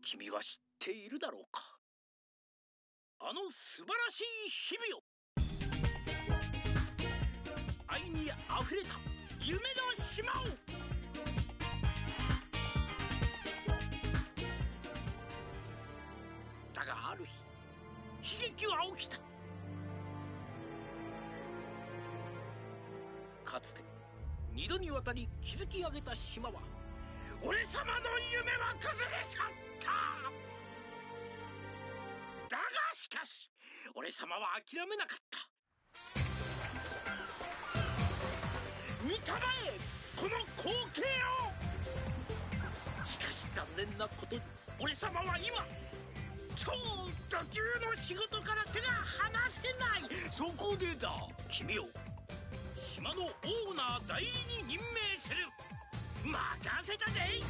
君は知っているだろうか。あの素晴らしい日々を、愛にあふれた夢の島を。だがある日、悲劇は起きた。かつて2度にわたり築き上げた島は、俺様の夢は崩れ去った。だがしかし俺様は諦めなかった。見たまえこの光景を。しかし残念なことに俺様は今超ド級の仕事から手が離せない。そこでだ、君を島のオーナー代理に任命する。任せたぜ。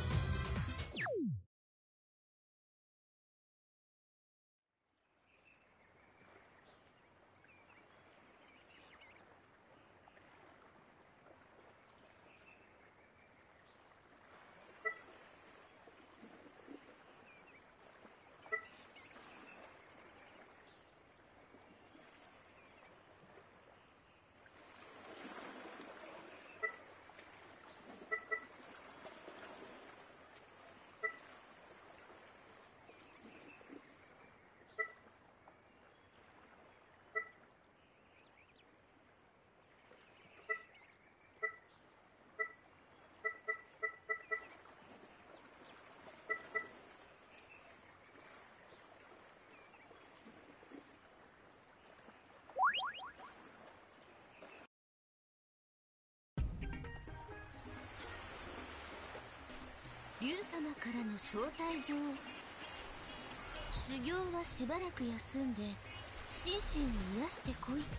竜様からの招待状。修行はしばらく休んで心身を癒してこいって。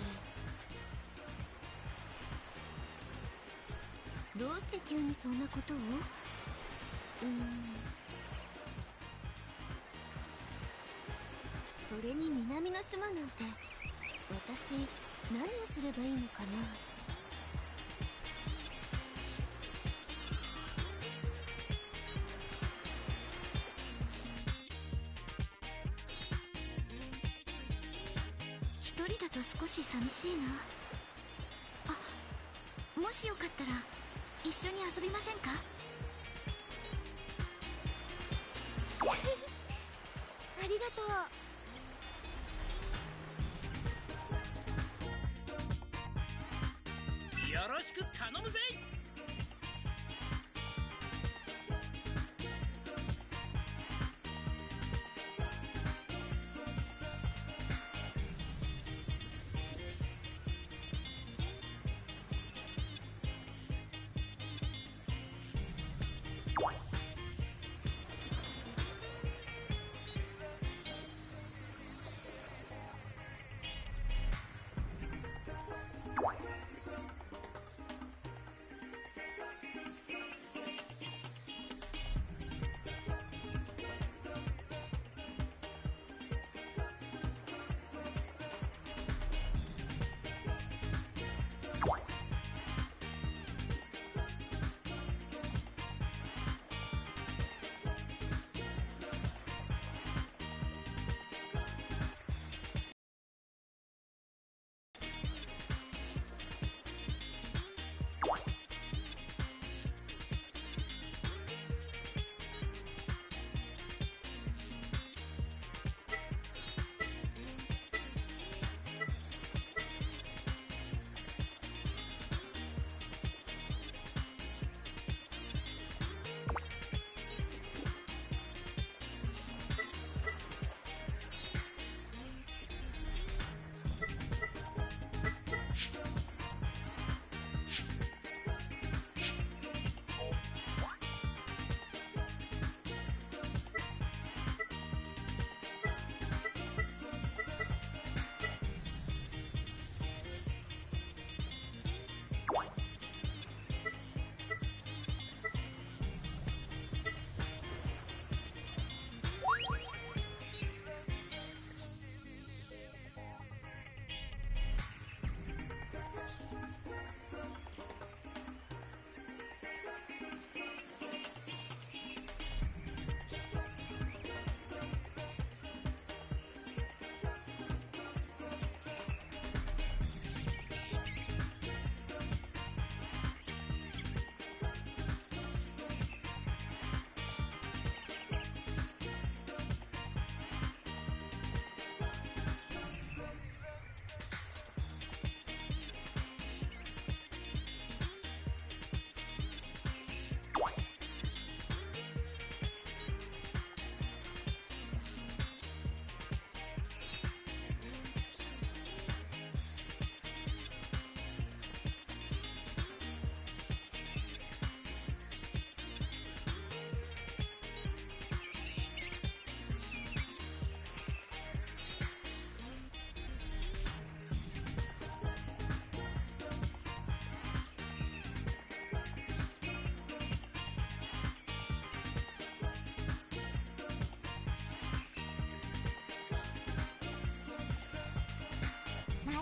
どうして急にそんなことを？それに南の島なんて、私何をすればいいのかな。一人だと少し寂しいな。あ、もしよかったら一緒に遊びませんか？ありがとう。よろしく頼むぜ。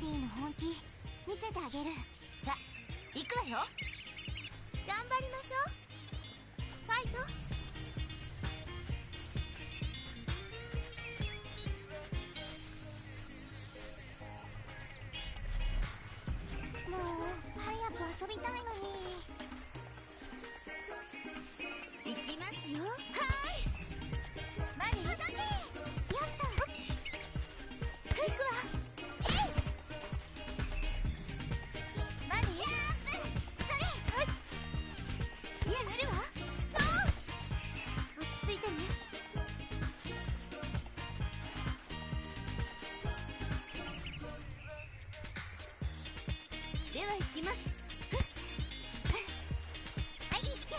リーの本気見せてあげる。さ、行くわよ。頑張りましょう。ファイト。もう早く遊びたいのに。行きますよ。はい。マリー、やった。行くわ。マリー、ジャンプ。それ。はい。やめるわ。落ち着いてね。では行きます。はい、行けー。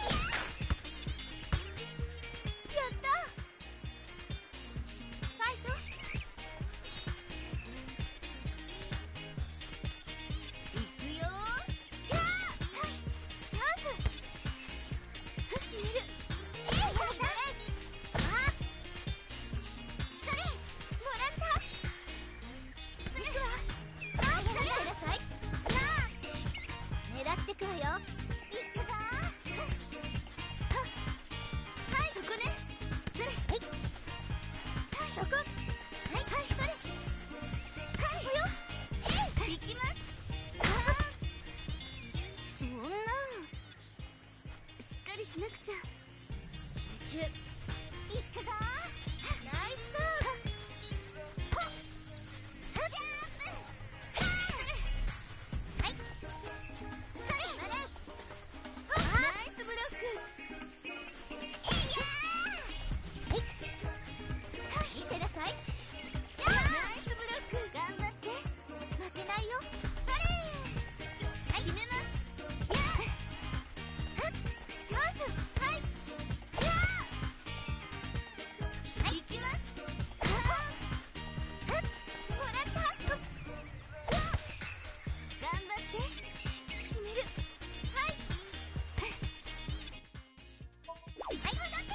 やった。ファイト。行くよー。はい、チャンス。決める。やった。あ、それもらった。行くわ。あ、それください。狙ってくわよ。行くぞー。はい、そこね。それ。はい、そこ。はい、それ。はい、およ。行きます。そんな、しっかりしなくちゃ。集中。行くぞー。ナイスー。ほっ。ジャンプ。はい。それ。ナイスブロック。見てなさい。ナイスブロック。頑張って。負けないよ。それ。決めます。チャンス。はい。行きます。もらった。頑張って決める。はい。はい、戻って。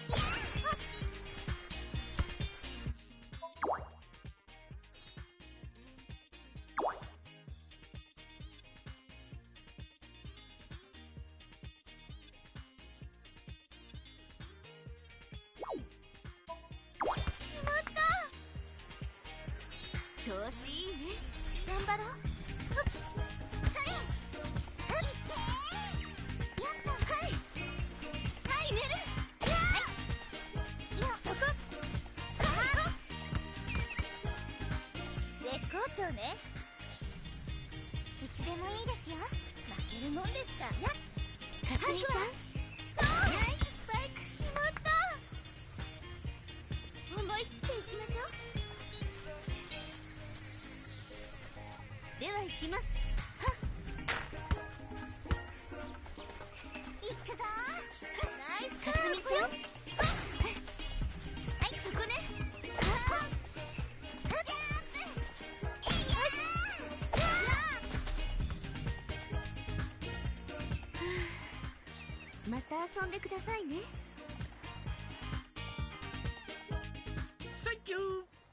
決まった。調子いいね。頑張ろう。それ。いってー。やった。はい。はい、メル。はい。よ、そこ。はい。絶好調ね。いつでもいいですよ。負けるもんですか。やっ。かすみちゃん。ナイススパイク。決まった。思い切っていきましょう。では行きます。はっ。行くぞー。ナイス。かすみちゃん。はい、そこね。はっ。ジャンプ。また遊んでくださいね。 サンキュー。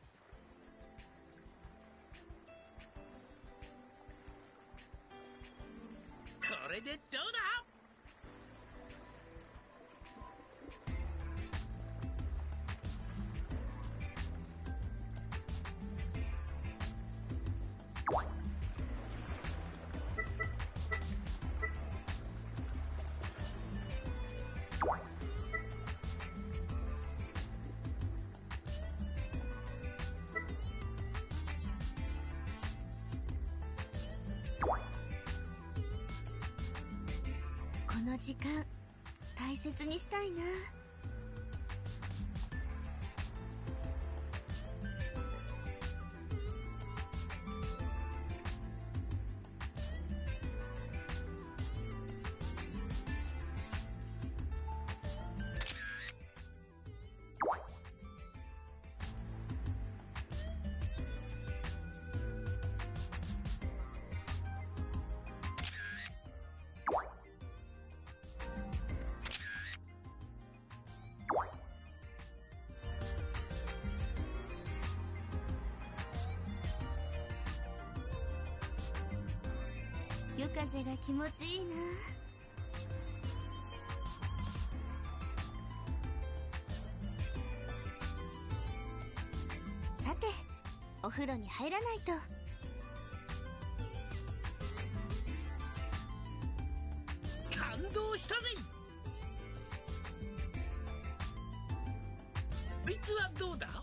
これでどうだ。 この時間大切にしたいな。 夜風が気持ちいいな。さて、お風呂に入らないと。 感動したぜ。こいつはどうだ。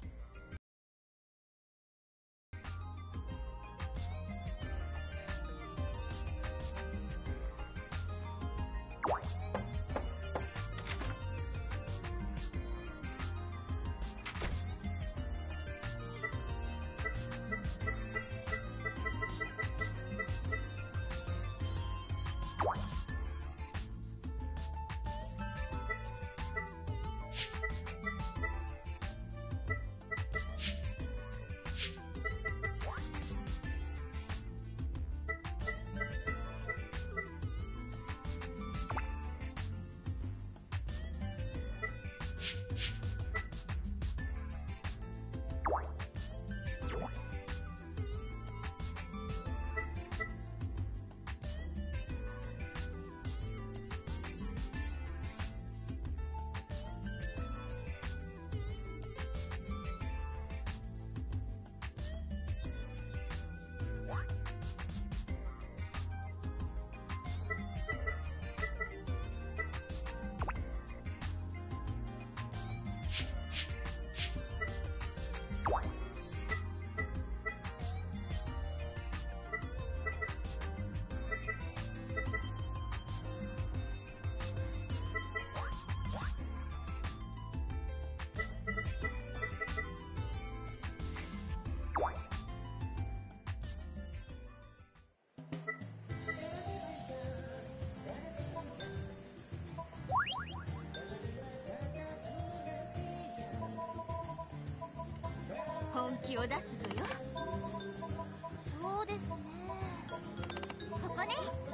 本気を出すぞよ。そうですね。ここね。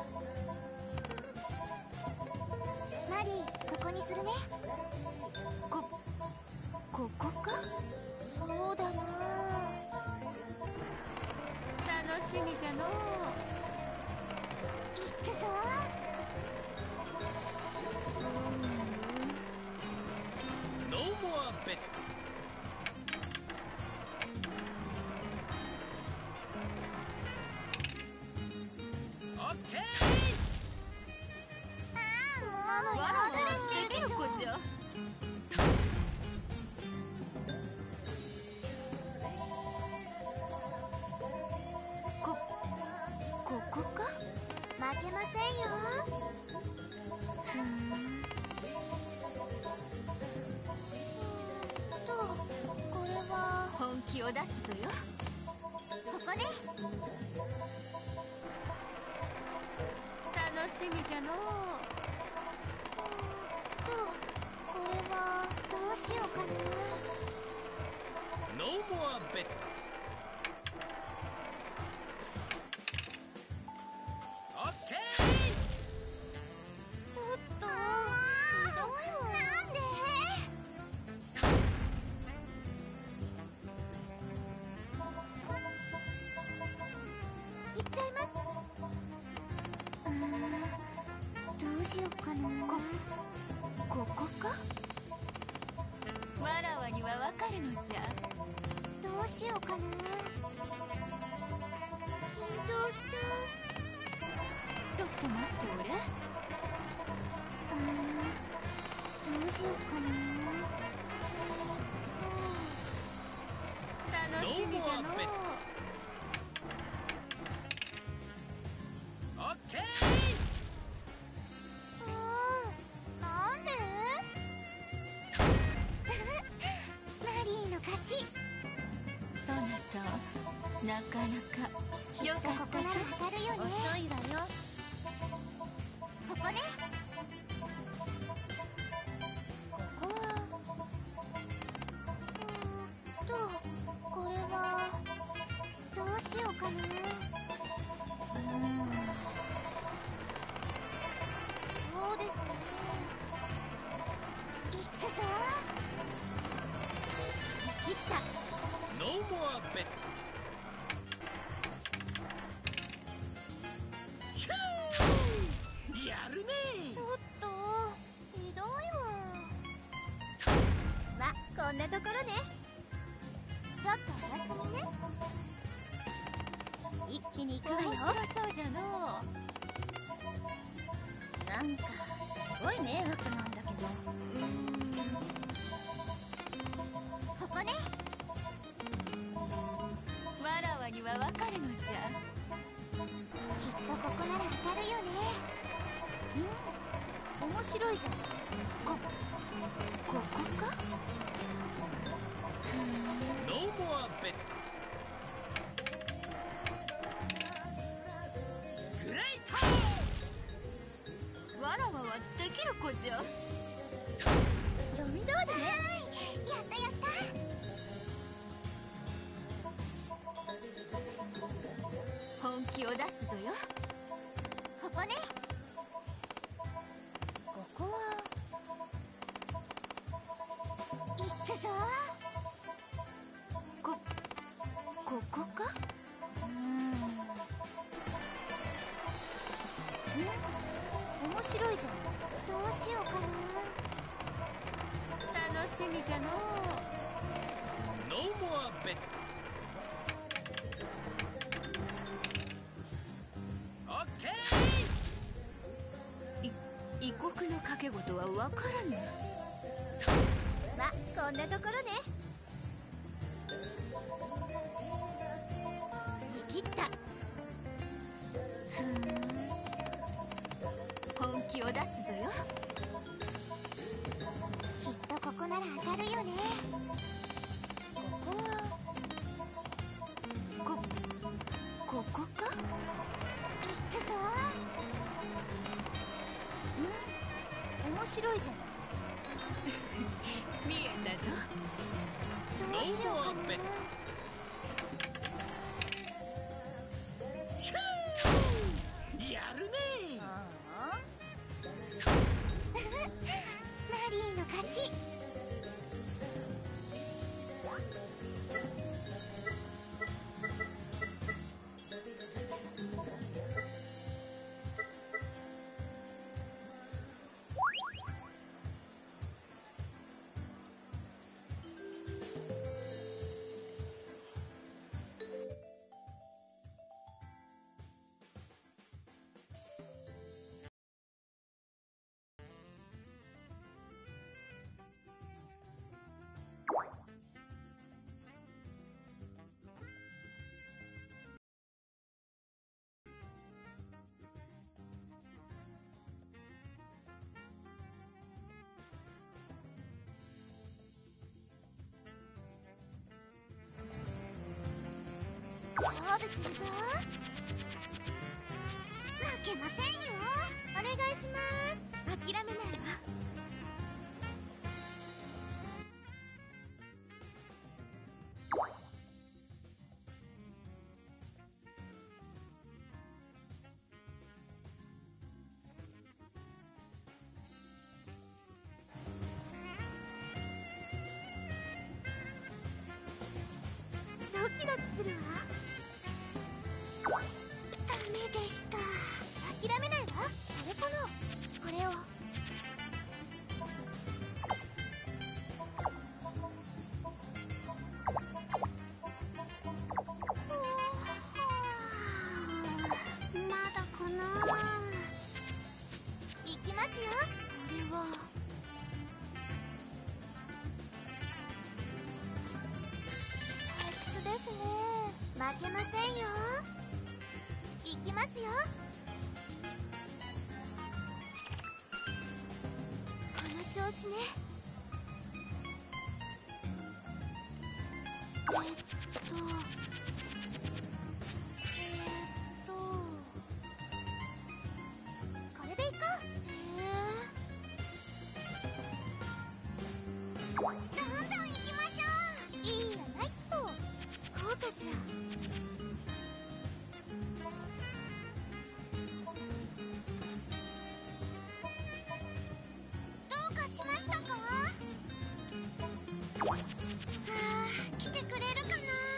マリー、ここにするね。ここか。そうだな。楽しみじゃのう。行くぞ。 ノーモアベッド。 ここか。負けませんよ。これは本気を出すぞよ。ここね。楽しみじゃのう。これはどうしようかな。 ノーモアベッド。 ここか。わらわにはわかるのじゃ。どうしようかな。緊張しちゃう。ちょっと待っておれ。どうしようかな。楽しみじゃのう。そなた、なかなかよかったぞ。遅いわよ。ここね。ここはこれはどうしようかな。そうですね。いくぞ。切った。 ノーモアベッド。 んなところね。ちょっとお休みね。一気に行くわよ。面白そうじゃのう。なんかすごい迷惑なんだけど。ここね。わらわにはわかるのじゃ。きっとここなら当たるよね。面白いじゃん。ここか。 No more bet. グレイト。 わらわはできる子じゃ。読み通りね。やったやった。本気を出すぞよ。ここね。ここは行くぞ。ここか。面白いじゃん。どうしようかな。楽しみじゃのう。 No more bet. Okay. 異国の賭け事は分からぬ。ま、こんなところね。見切った。本気を出すぞよ。きっとここなら当たるよね。ここはここか。行くぞ。面白いじゃん。見えたぞ。どう No しようか more な。 bet. やるね。 マリーの勝ち。勝負するぞ。負けませんよ。お願いします。諦めないわ。ドキドキするわ。ダメでした。諦めないわ。これかな。これを。まだかな。いきますよ。これは退屈ですね。負けませんよ。いきますよ。この調子ね。これでいこう。どんどん行きましょう。いいやないと。こうかしら。どうかしましたか。来てくれるかな。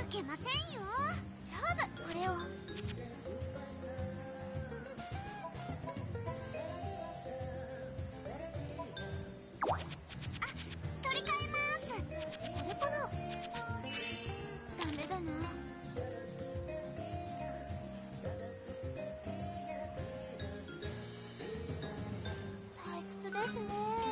けませんよ。勝負。これを取り替えます。これかな。ダメだな。退屈ですね。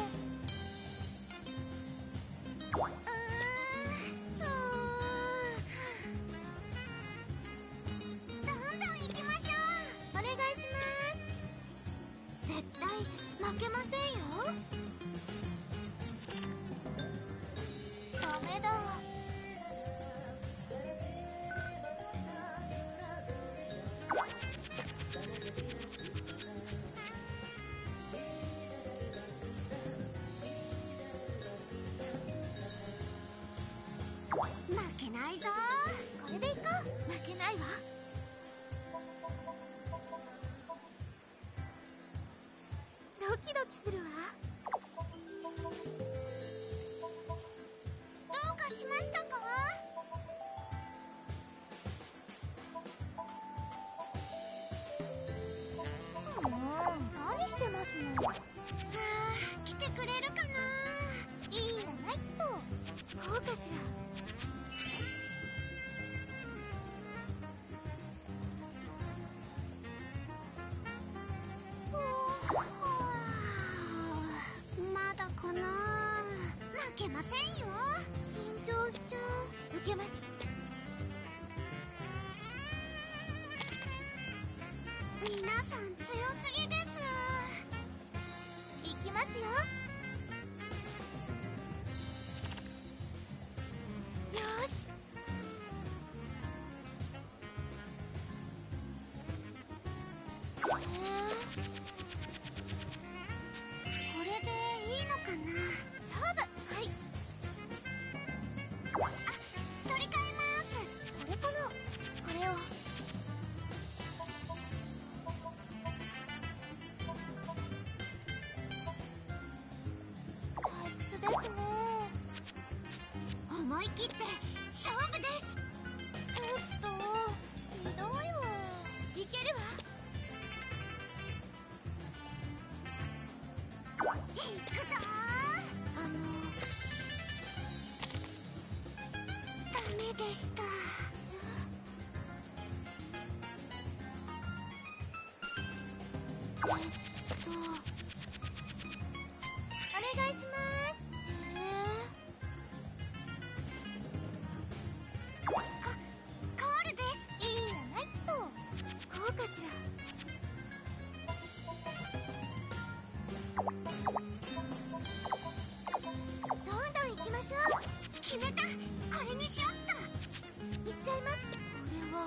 どんどん行きましょう。お願いします。絶対負けませんよ。ダメだ。負けないぞ。これでいこう。負けないわ。ドキドキするわ。どうかしましたか？何してますの？来てくれるかな。いいわないと。こうかしら。まだかな。負けませんよ。緊張しちゃう。受けます。皆さん強すぎです。いきますよ。よし。これでいいのかな。勝負。はい。取り替えます。これかな。これを退屈ですね。思い切って勝負です。ちょっとひどいわ。いけるわ。いくぞ。ダメでした。お願いします。コールです。いいやないと。こうかしら。どんどん行きましょう。決めた。これにしよっと。行っちゃいます。これは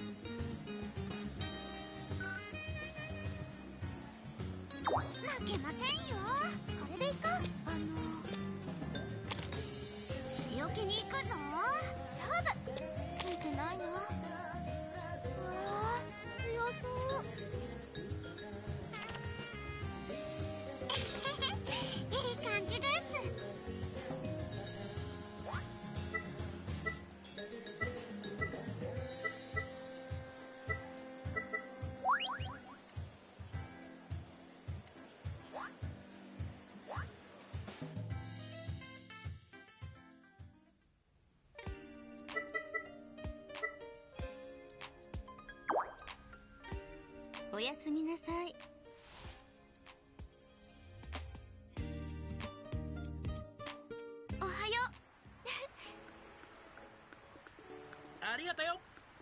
負けませんよ。これでいこう。強気に行くぞ。勝負。ついてないな。うわー強そう。いい感じです。 おやすみなさい。おはよありがとよ。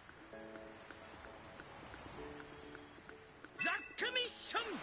ザックミッション。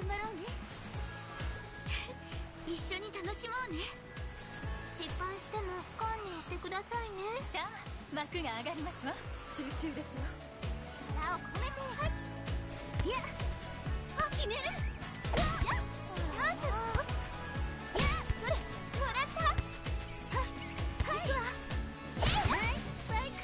頑張ろうね。 一緒に楽しもうね。 失敗しても観念してくださいね。 さあ幕が上がりますわ。集中ですよ。 力を込めて。はい。いや決める。チャンス。いやそれもらった。はい。行くわ。ナイススパイク。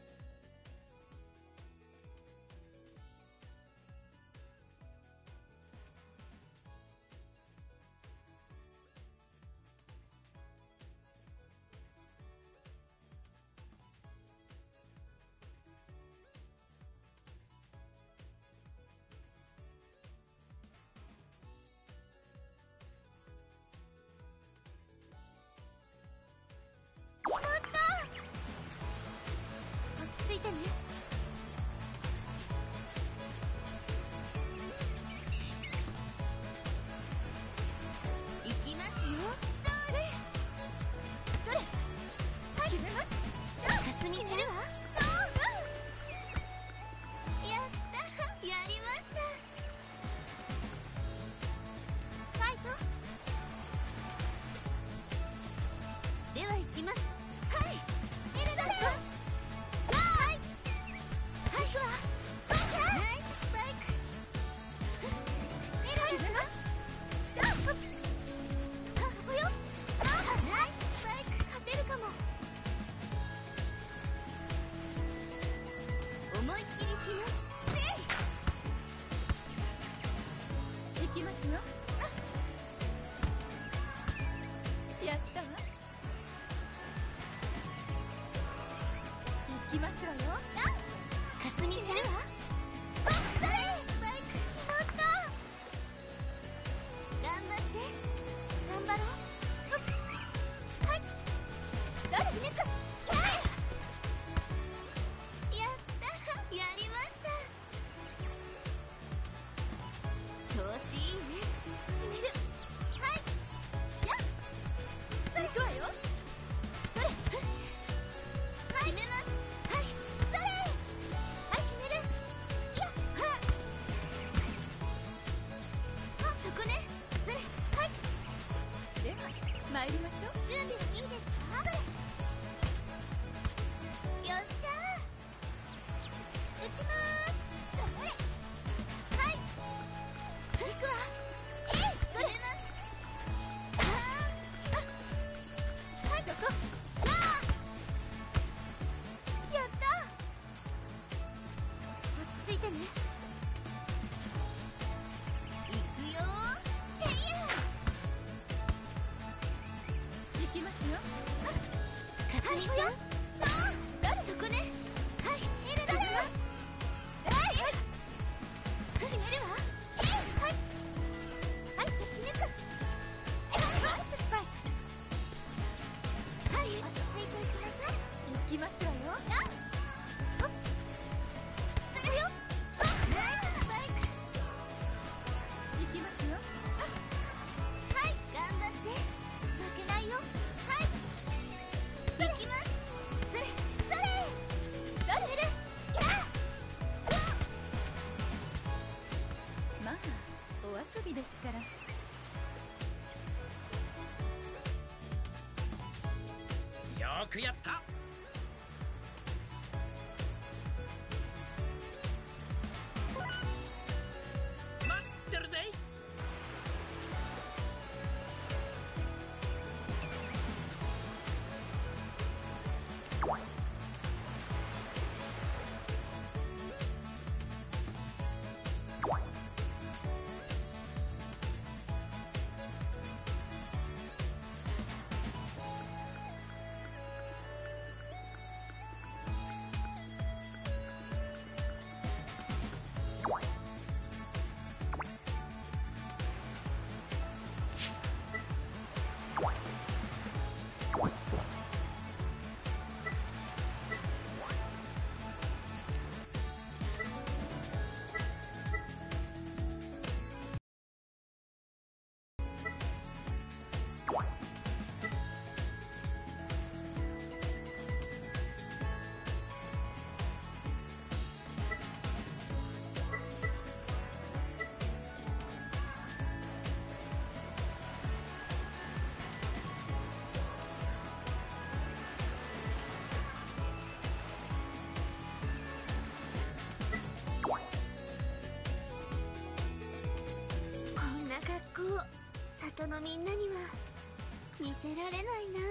落ち着いてね。 行きますよ。 それはい決めます。 かすみちゃん。 決めるわ。 やったやりました。 ファイト。 では行きます。 はい。エルドレオ。はい。はい。行くわ。ナイススパイク。エルドレオ。ここよ。ナイススパイク。勝てるかも。 思いっきり行きます。行きますよ。やったわ。行きますわよ。 かすみちゃん。それスパイク決まった。頑張って。頑張ろう。はい。決めく。 やったやりました。調子いいね。 決める。はい。 行くわよ。 それ。はい。決めます。はい。それ。はい、決める。そこね。それ。はい。 では参りましょう。 準備はいいですか？よっしゃー。打ちまーす。それ。はい。行くわ。それ。はい、そこ。やった。落ち着いてね。 行くよ。 ていや。 行きますよ。 かすみちゃん。そこね。はい、エルドレオ。決めるわ。はい。はい、打ち抜く。ナイススパイク。はい、落ち着いていきましょう。 行きますわよ。 するよ。ナイススパイク。 行きますよ。 はい、頑張って。負けないよ。はい。行きます。それ。決める。 まあお遊びですから。 よくやった。待ってるぜ。 な格好里のみんなには見せられないな。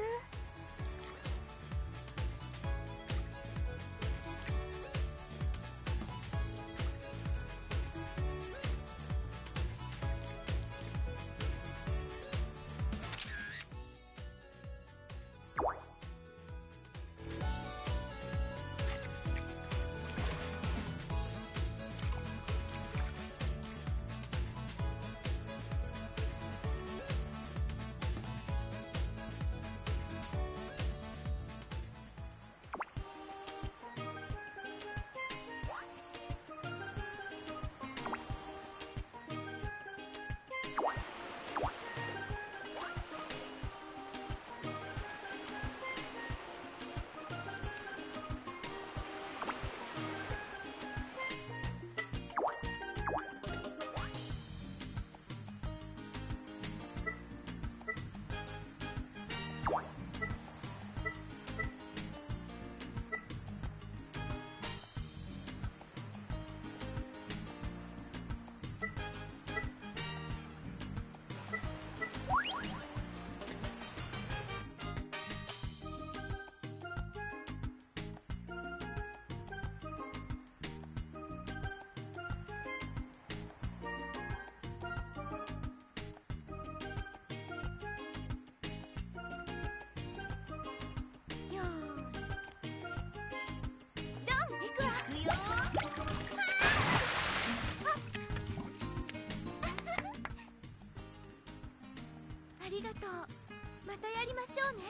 ありがとう。またやりましょうね。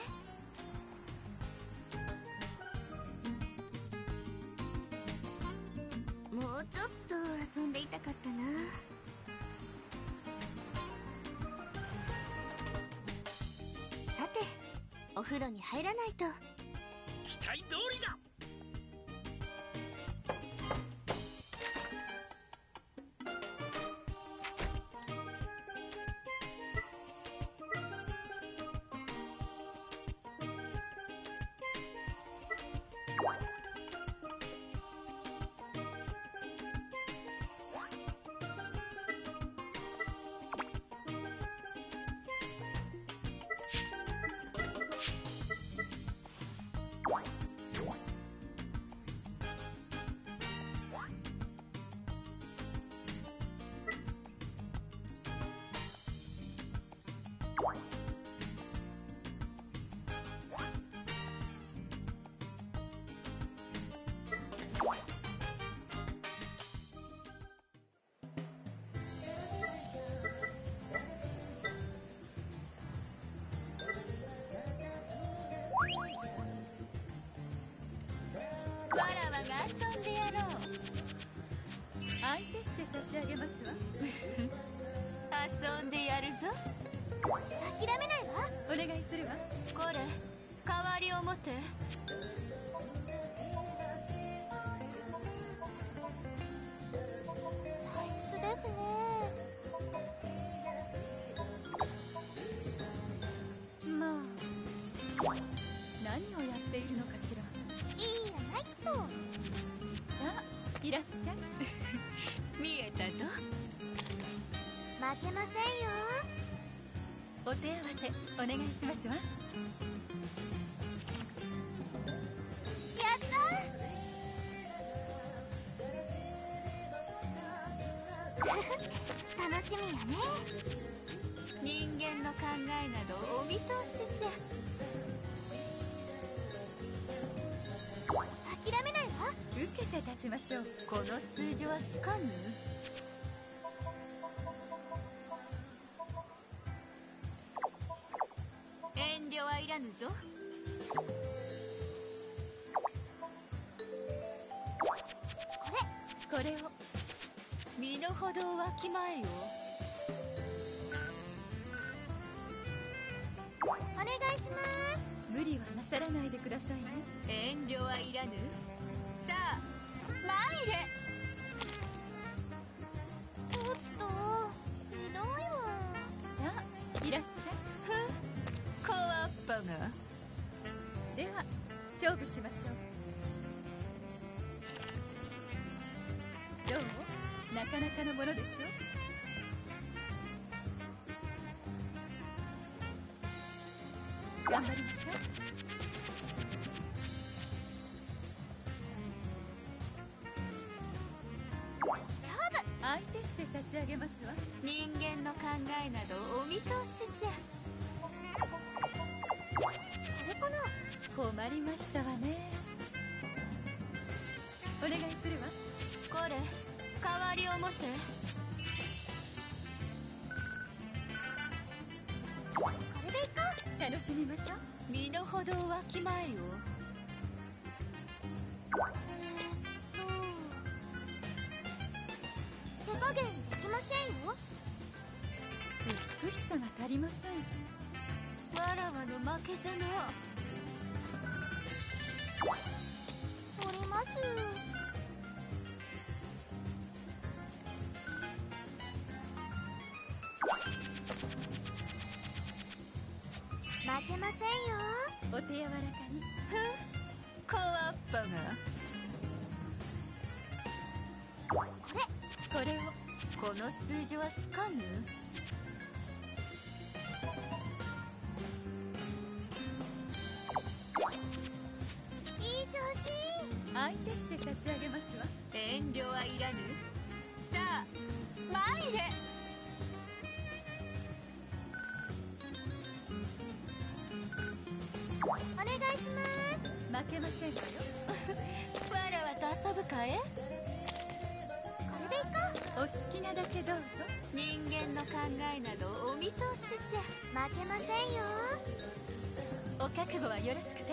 もうちょっと遊んでいたかったな。さて、お風呂に入らないと。 期待通りだ。 わらわが遊んでやろう。相手して差し上げますわ。遊んでやるぞ。 諦めないわ。 お願いするわ。 これ代わりを持て。退屈ですね。 まあ何をやっているのかしら。 いいやないと。 さあいらっしゃい。見えたぞ。 負けませんよ。 お手合わせお願いしますわ。 やった楽しみやね。 人間の考えなどお見通しじゃ。 諦めないわ。 受けて立ちましょう。この数字はスカヌ。遠慮はいらぬぞ。これを身の程をわきまえよ。 お願いします。 無理はなさらないでくださいね。遠慮はいらぬ。さあ参れ。 ちょっとひどいわ。 さあいらっしゃい。小アッパが。では勝負しましょう。どう？なかなかのものでしょ。 頑張りましょう。 勝負。 相手して差し上げますわ。 人間の考えなどお見通しじゃ。 これかな。 困りましたわね。お願いするわ。 これ代わりを持て。 これでいこう。 楽しみましょう。 身の程をわきまえよ。 手加減できませんよ。 美しさが足りません。 わらわの負けじゃな。 おります。負けませんよ。 お手柔らかに。 小アッパが。 これを。 この数字はスカヌ。 いい調子。 相手して差し上げますわ。 遠慮はいらぬ。さあ参れ。 お願いします。 負けませんわよ。 わらわと遊ぶかえ。 これでいこお好きなだけどうぞ。 人間の考えなどお見通しじゃ。 う。負けませんよ。 お覚悟はよろしくて。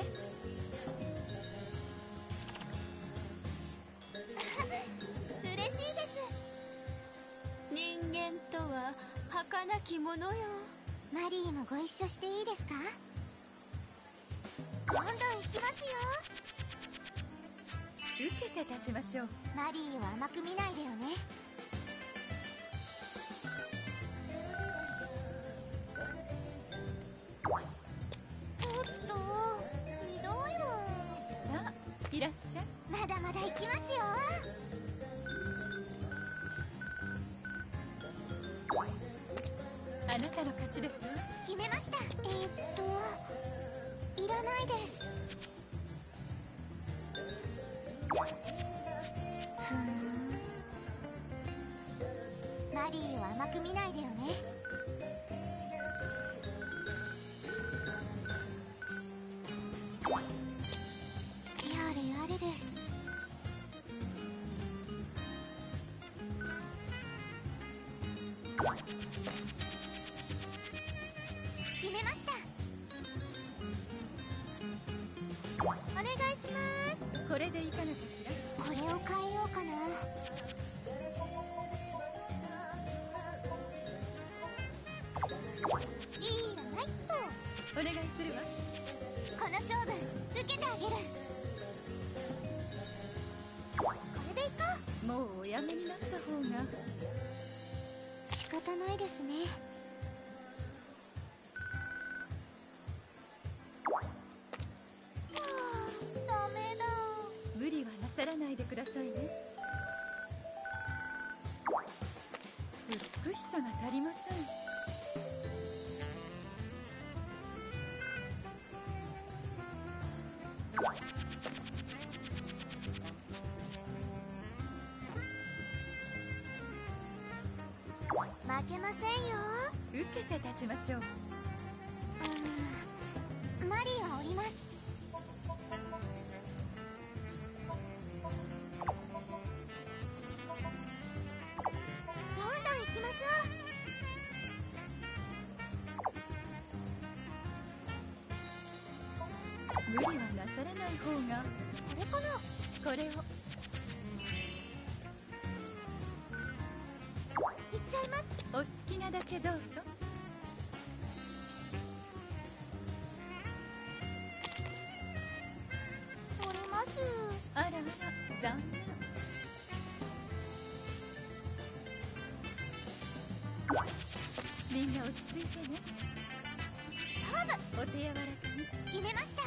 嬉しいです。 人間とは儚きものよ。 マリーもご一緒していいですか。どんどん行きますよ。 受けて立ちましょう。 マリーを甘く見ないでよね。ちょっとひどいもん。 さあいらっしゃい。 まだまだ行きますよ。 あなたの勝ちですわ。 決めました。いらないです。ふーん。マリーを甘く見ないでよね。やれやれです。決めました。お願いします。 これでいかがかしら。 これを変えようかな。いいらないと。 お願いするわ。 この勝負受けてあげる。これでいこもうおやめになった方が。 う。仕方ないですね。はあ、ダメだ。 無理はなさらないでくださいね。美しさが足りません。 負けませんよ。 受けて立ちましょう。 マリーはおります。どんどん行きましょ無理はなさらない方が。 う。これかな。 これを。 行っちゃいます。 お好きなだけどうぞ。 おります。 あらあら残念。みんな落ち着いてね。 勝負お手柔らかに。 決めました。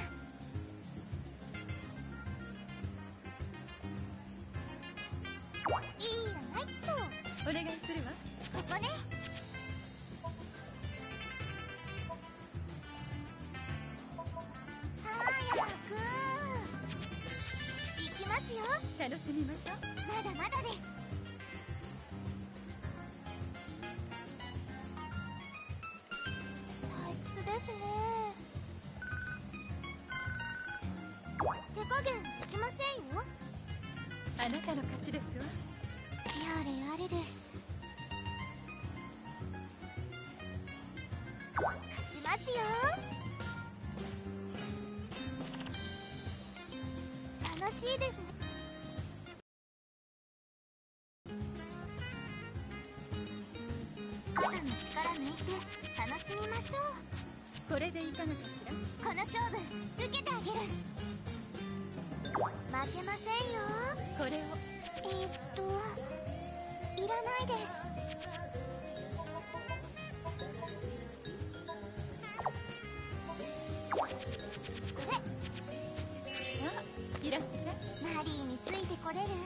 いいらないと。 お願いするわ。 ここね。 しみましょう。 まだまだです。退屈ですね。手加減できませんよ。 あなたの勝ちですわ。 やれやれです。勝ちますよ。楽しいですね。肩の力抜いて楽しみましょう。 これでいかがかしら。 この勝負受けてあげる。負けませんよ。 これを。 いらないです。これ。 さあいらっしゃい。 マリーについてこれる？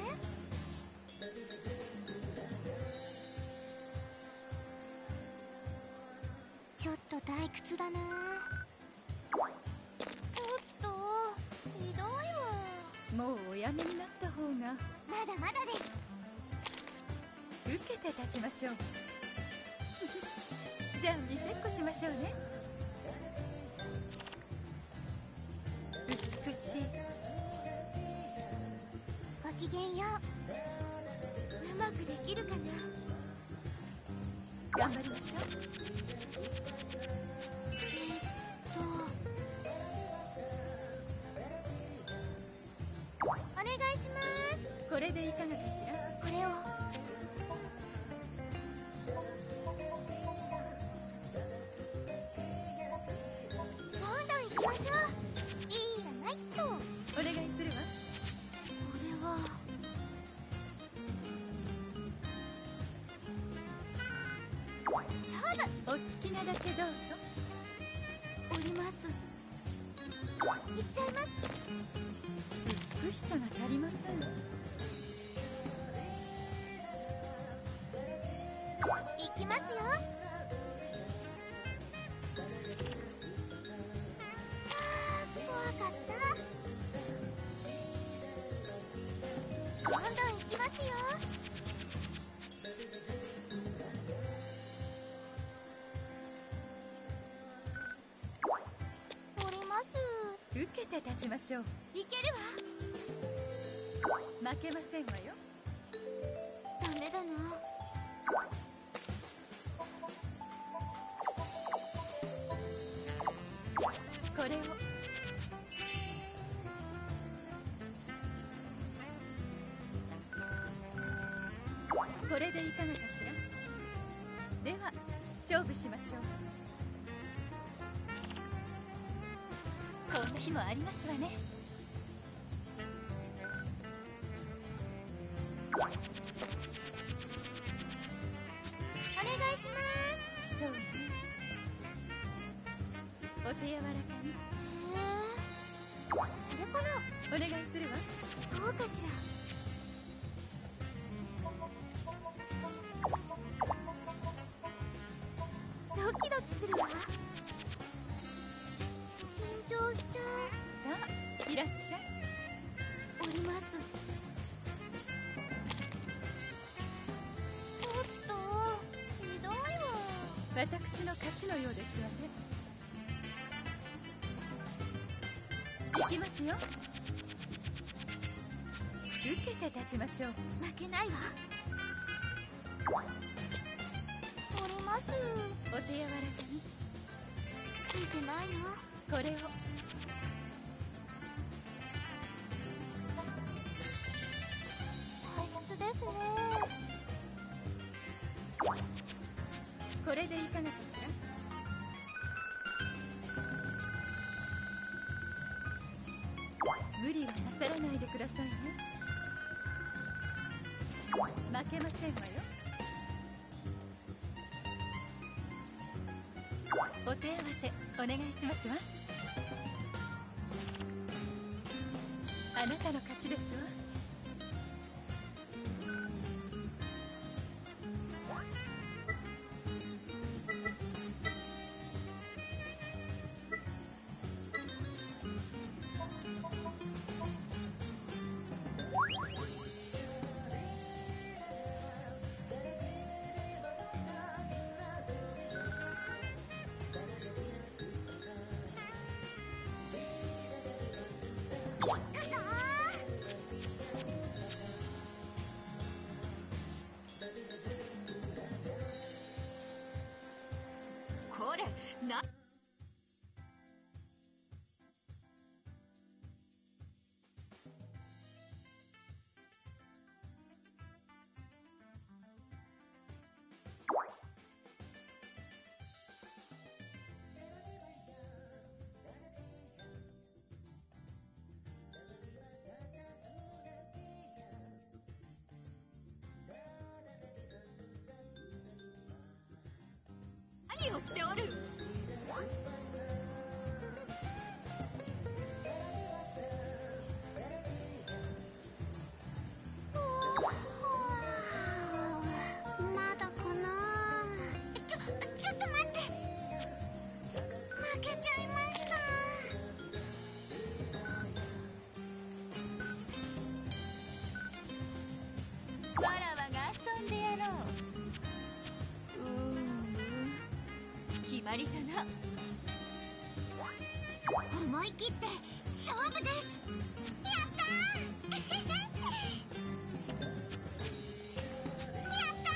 ちょっと退屈だな。ちょっとひどいわ。 もうおやめになった方が。 まだまだです。 受けて立ちましょう。じゃあ見せっこしましょうね。美しい。 ごきげんよう。うまくできるかな。 頑張りましょう。 お願いします。 これでいかがかしら。 これを。どんどん行きましょう。いいじゃないと。 お願いするわ。 これは勝負。 お好きなだけどうぞ。 降ります。行っちゃいます。 美しさが足りません。 行きますよ。怖かった。どんどん行きますよ。降ります。 受けて立ちましょう。 いけるわ。 負けませんわよ。 ダメだな。 これを。これでいかがかしら。では勝負しましょう。こんな日もありますわね。 お願いします。 そうね。お手柔らかに。 これかな。 お願いするわ。 どうかしら。ドキドキするわ。緊張しちゃさあいらっしゃい。 う。降ります。ちょっとひどいわ。 私の勝ちのようですわね。行きますよ。受けて立ちましょう。 負けないわ。降ります。 お手柔らかに。 ついてないな。 これを。 退屈ですね。 これでいかがかしら。無理はなさらないでくださいね。負けませんわよ。お手合わせお願いしますわ。あなたの勝ちですわ。 な何をしておる。 まだかな。ちょっと待って。負けちゃいました。 わらわが遊んでやろう。 決まりじゃな。 思い切って勝負です。やったーやった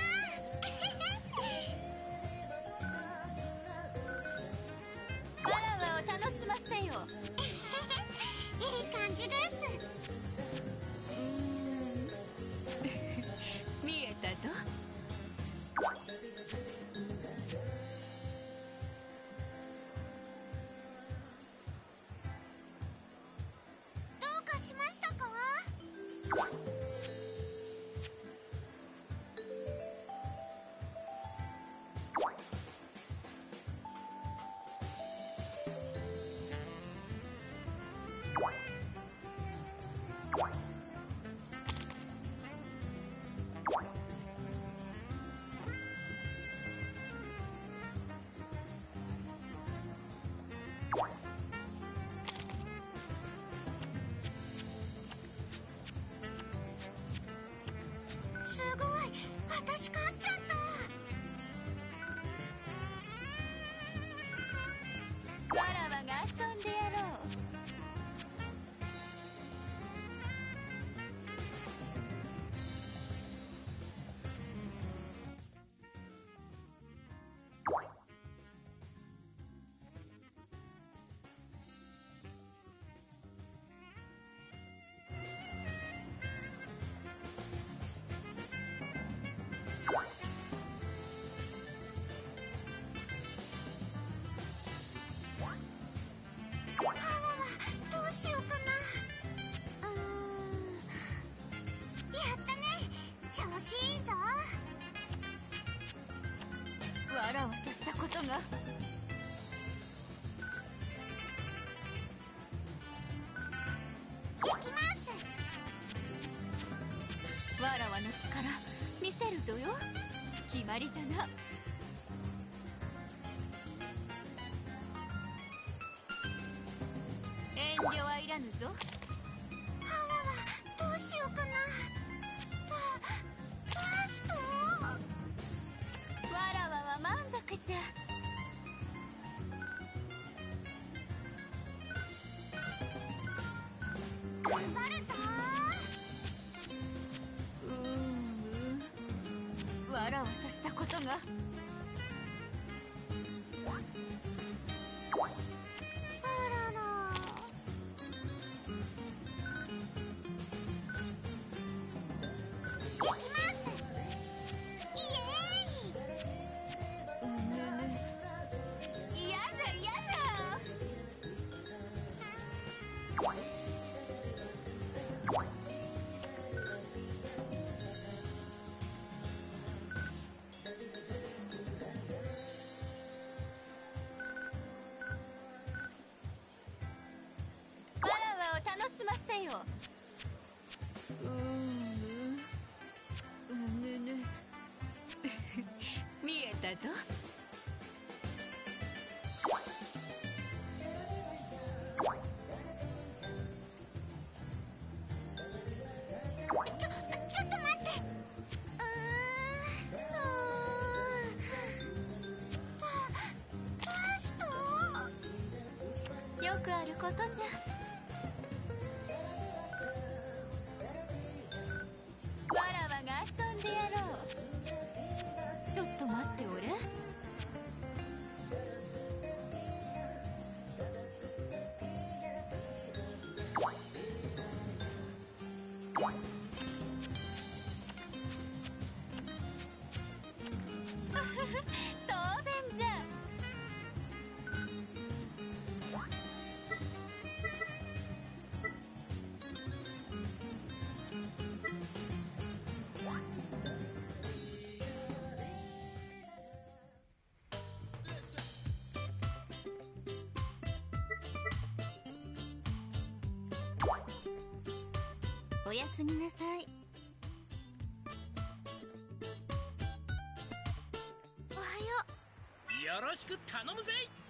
わらわを楽しませよ。 いい感じです。 見えたぞ。 どうかしましたか？すごい、私勝っちゃった。 わらわが遊んでやろう。 ハワはどうしようかな。やったね。調子いいぞ。 わらわとしたことが。 行きます。 わらわの力見せるぞよ。決まりじゃな。遠慮はいらぬぞ。 ハワはどうしようかな。ファースト。 わらわは満足じゃ。 頑張るぞ。 わらわとしたことが。 あらら。行きます。イエーイ。 嫌じゃ嫌じゃ。わらわを楽しませよ。 見えたぞ。 ちょっと待って。ファースト。 よくあることじゃ。わらわが遊んでやろう。 ちょっと待っておれ。 おやすみなさい。 おはよよろしく頼むぜ。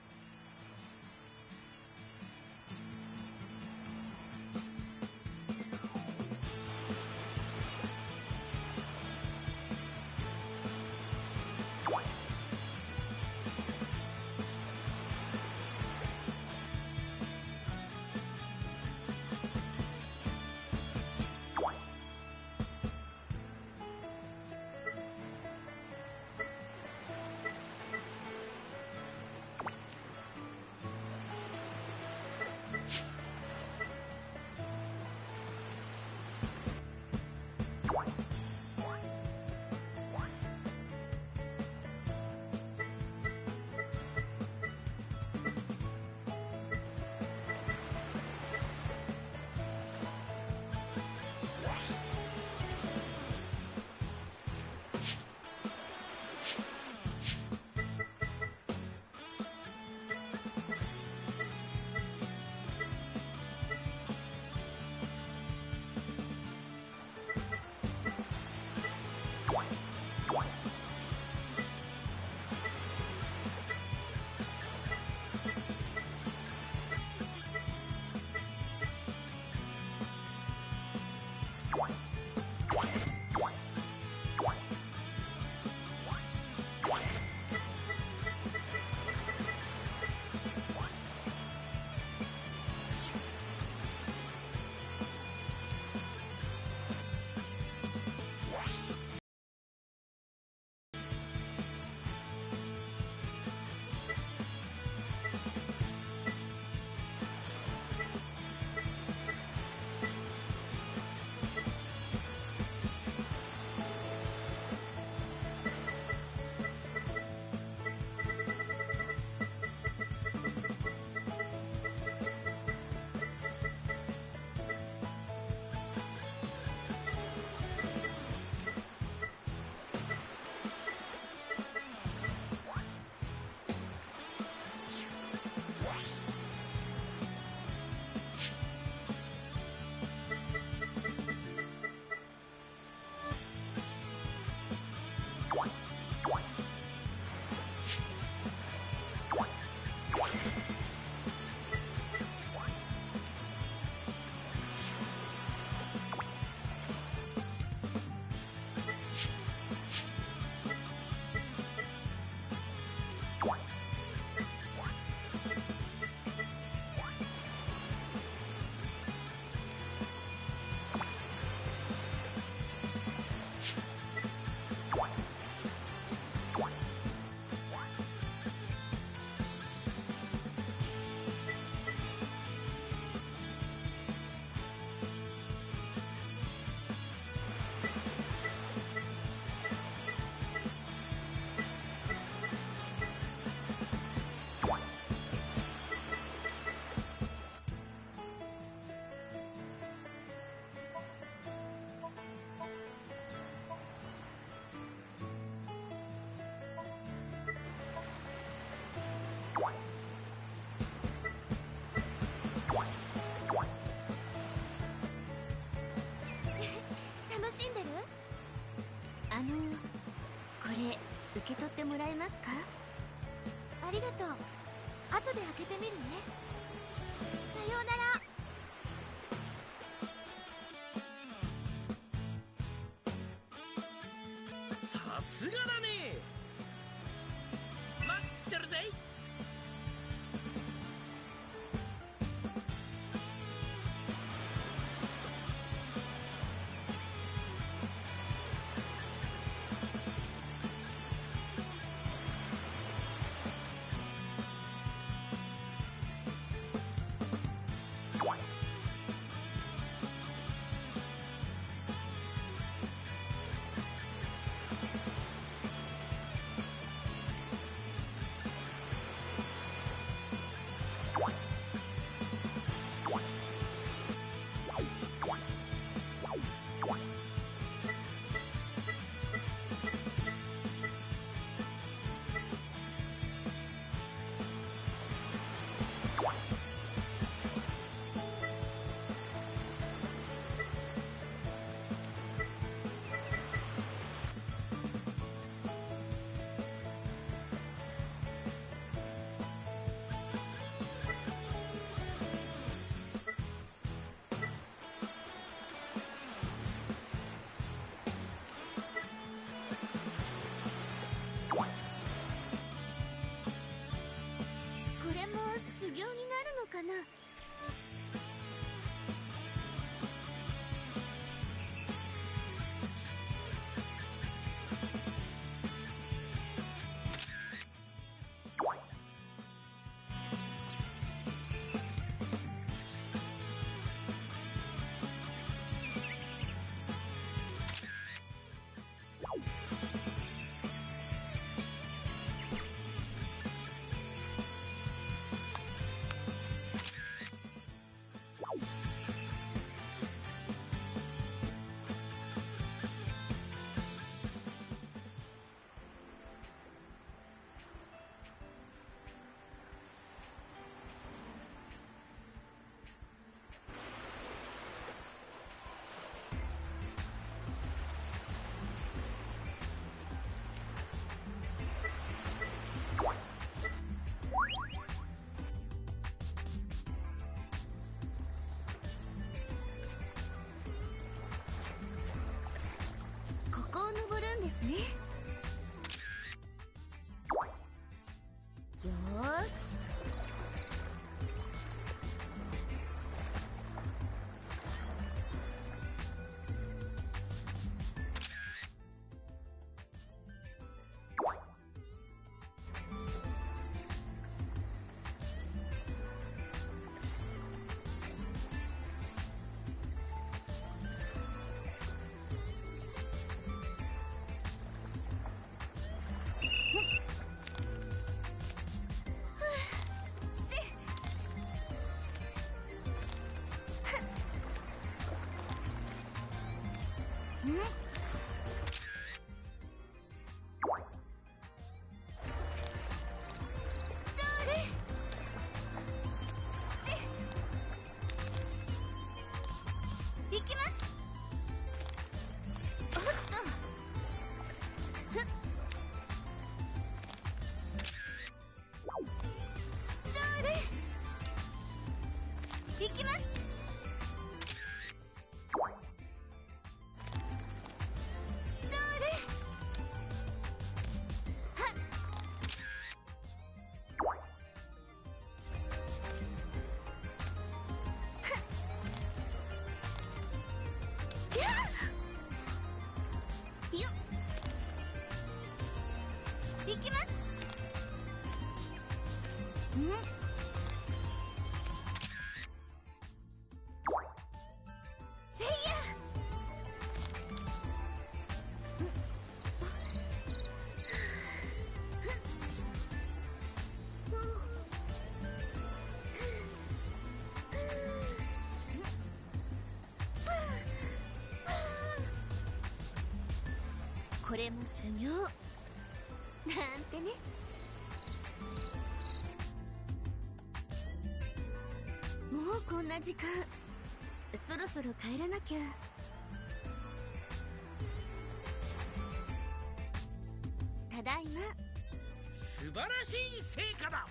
楽しんでる？ これ受け取ってもらえますか？ ありがとう。後で開けてみるね。さようなら。 さすがだね。待ってるぜ。 修行になるのかな。ここを登るんですね。よーし。ん？それ。行きます。おっと。ふっ。それ。行きます。よっ。行きます。ん？せいや。これも修行なんてね。もうこんな時間、そろそろ帰らなきゃ。ただいま。 素晴らしい成果だ。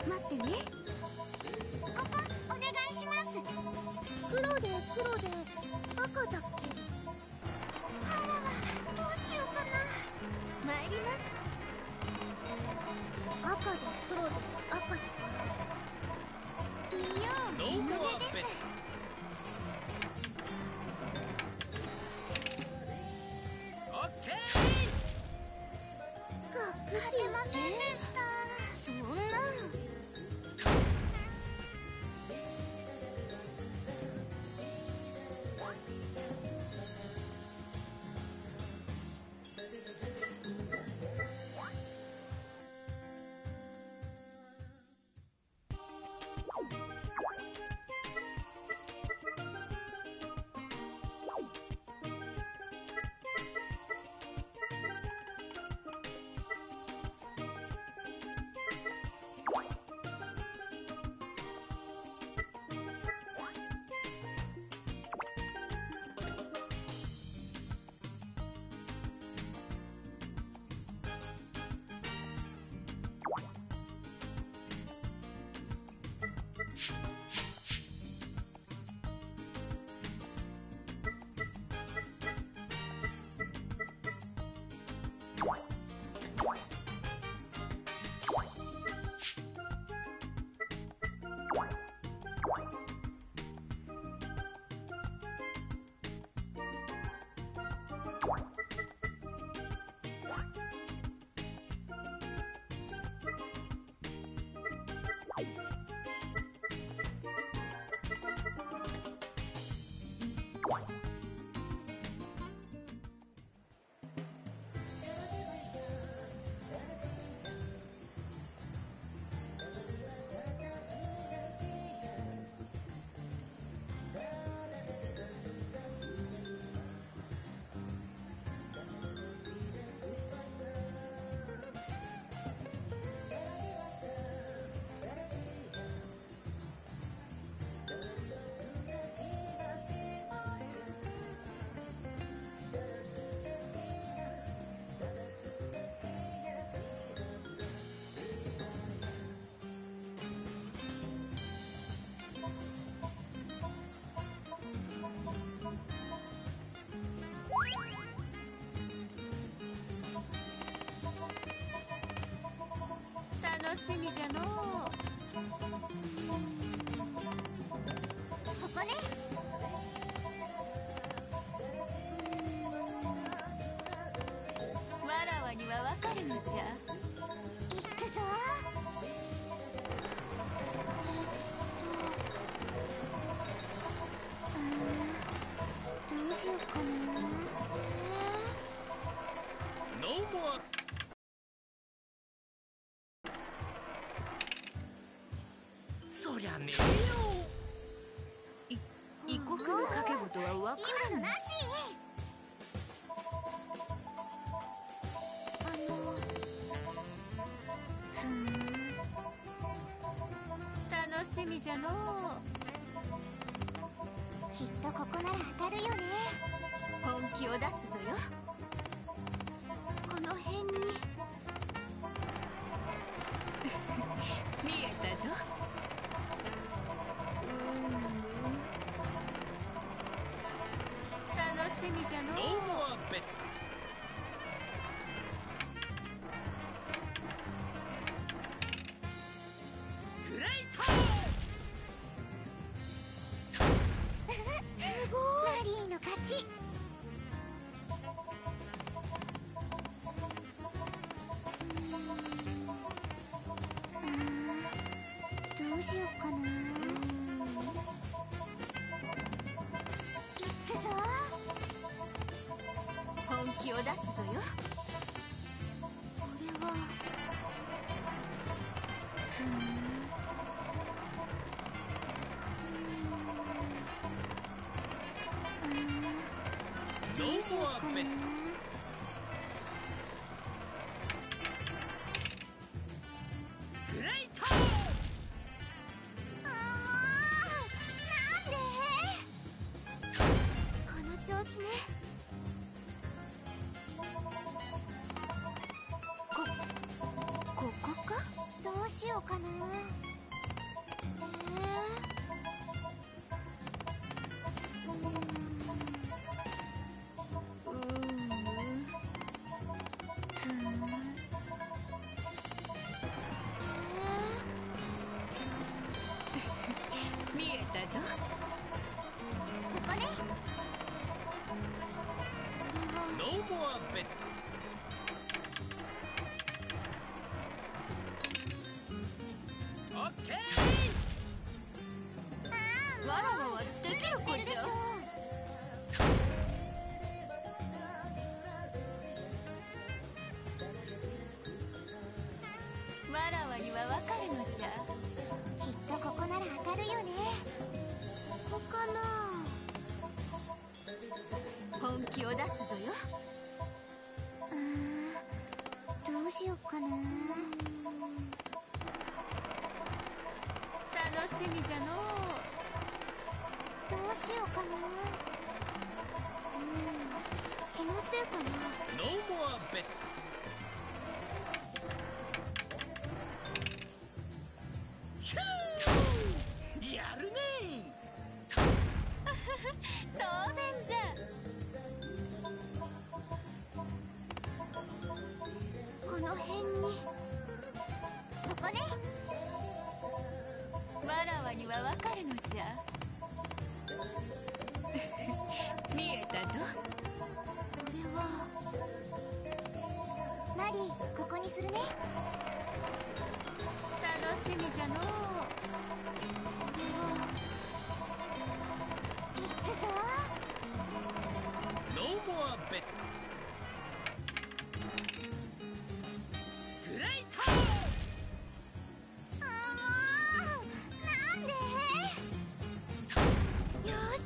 待ってね。ここお願いします。黒で赤だっけ。あらら、どうしようかな。参ります。赤で黒で赤で見よう。リノベです。隠してませんでした。そんな。 楽しみじゃのう。 ここね。 わらわにはわかるのじゃ。 行くぞ。どうしようかな。 そりゃねえよ。 異国の賭け事はわからぬ。 今のなし。 楽しみじゃのう。 きっとここなら当たるよね。 本気を出すぞよ。この辺に見えたぞ。楽しみじゃのう。 グレイトすごい。マリーの勝ち。どうしようかな。行くぞ。 本気を出すぞよ。 これはどうしようかな。 グレイトなんでこの調子ね。ここか。どうしようかな。 見えたぞ。 ここね。 ノーモアベッド。オッケー。 わらわはできる子じゃ。わらわにはわかるのじゃ。 きっとここなら当たるよね。ここかな。 本気を出すぞよ。 どうしよっかな。 楽しみじゃのう。 どうしようかな。気のせいかな。 ノーモアベッド。ヒュー。やるね。 当然じゃ。 この辺に。ここね。 わらわにはわかるのじゃ。見えたぞ。 これはマリー、ここにするね。 楽しみじゃのう。 これはいくぞ。 ノーモアベッド。グレイト。 もうなんで。よし。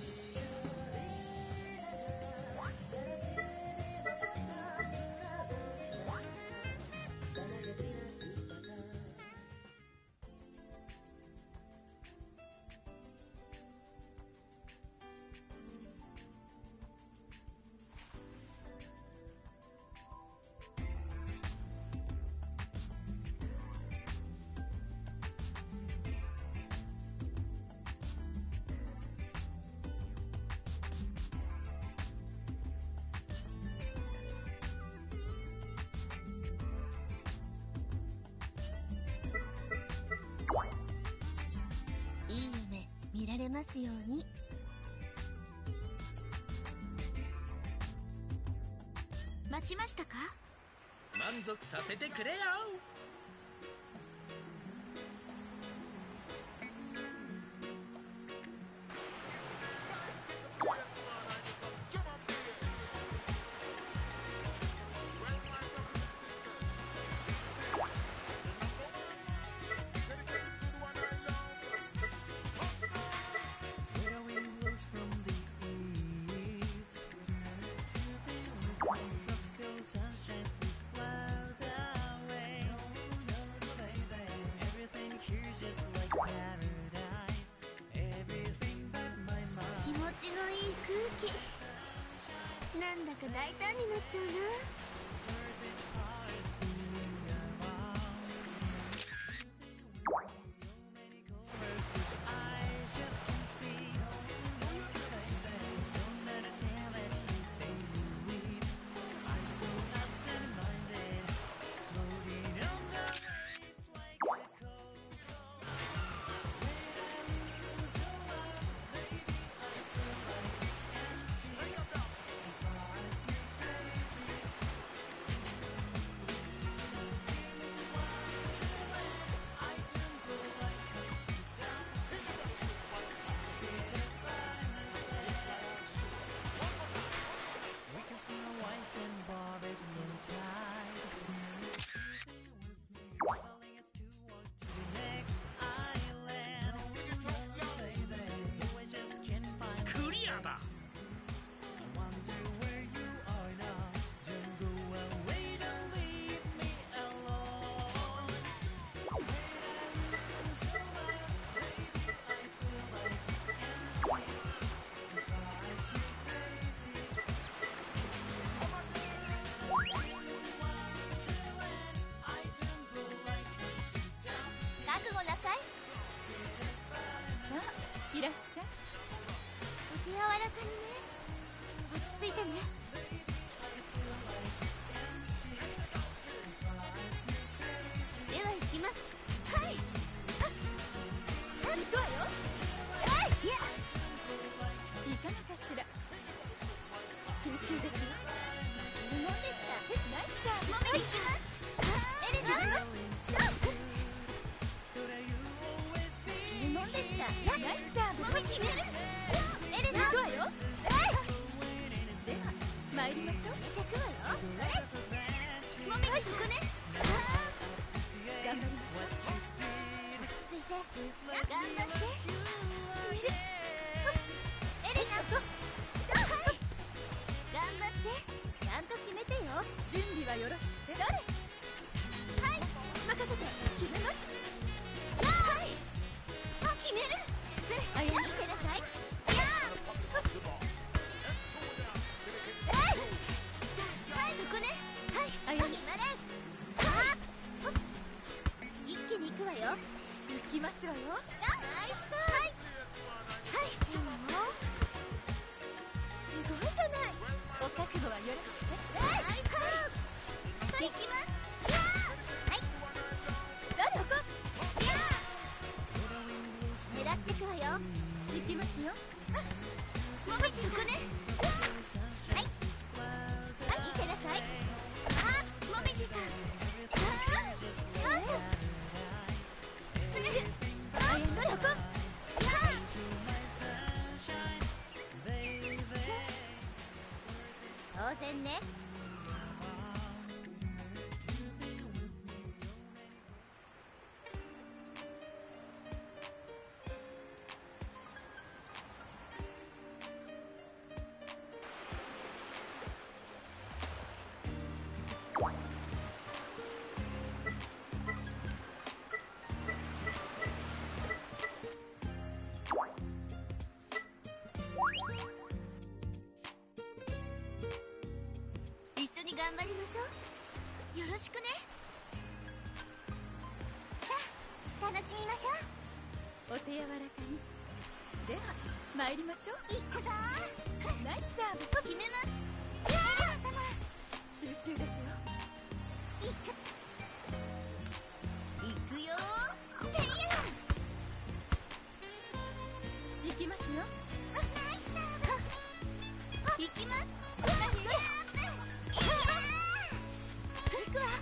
いい夢見られますように。待ちましたか。 満足させてくれよ。 Sunshine sweeps clouds away. Everything here just like paradise. Everything but my 気 mind. 持ちのいい空気。なんだか大胆になっちゃうな。 Birds and cars spinning around. So many colors which I just can't see. Don't understand that you say you leave. I'm so absent-minded, floating on the waves like a cocoa. When I lose your love, baby, I feel like empty. It drives me crazy. いらっしゃい。 お手柔らかにね。落ち着いてね。では行きます。はい。 行くわよ。 いや、 いかがかしら。集中ですよ。 無言ですか。 ナイスサーブ。 もめに行きます。エレナ無言ですか。 ナイスサーブ。 もめ決める。エレナ行くわよ。では参りましょう。 咲くわよ。もめにそこね。 頑張りましょう。 落ち着いて。頑張って。決める。エレナはい。頑張って。ちゃんと決めてよ。 準備はよろしくて。 はい。任せて。決めます。はい。決める。それ。 あやみ見てなさい。はい、そこね。はい。 あやみ決まれ。一気に行くわよ。 行きますわよ。 ナイス。はい。はい。すごいじゃない。 お覚悟はよろしくて。 はい。はい。行きます。はい。 どうぞ。 狙ってくわよ。 行きますよ。 もみじそこね。はい。見てなさい。もみじさん。ちゃんと。する。 あやみそこ。 当然ね。一緒に頑張りましょう。よろしくね。さあ、楽しみましょう。 お手柔らかに。では参りましょう。 いくぞー。 ナイスサーブ。 決めます。エレナ様。 集中ですよ。 行くよー。ていや。 行きますよ。 ナイスサーブ。行きます。行くわ。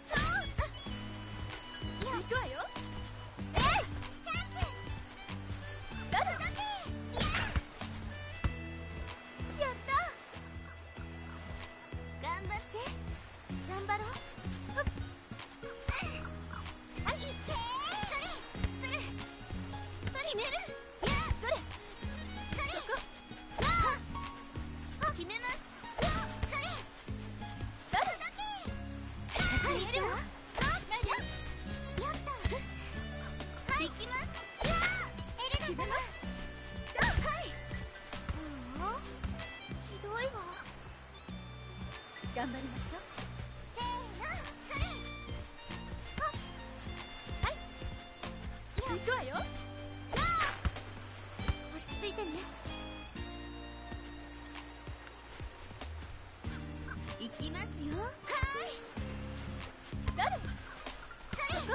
行くわよ。 チャンス。 どうぞ。 やった頑張って頑張ろう。はい、いけそれ決める。 それ。 決めます。それどうぞ。 決めるわ。やったはい、行きます。エレナ様。はいひどいわ。 頑張りましょう。 せーの、それはい行くわよ。 落ち着いてね。行きますよ。はいどれ。 それ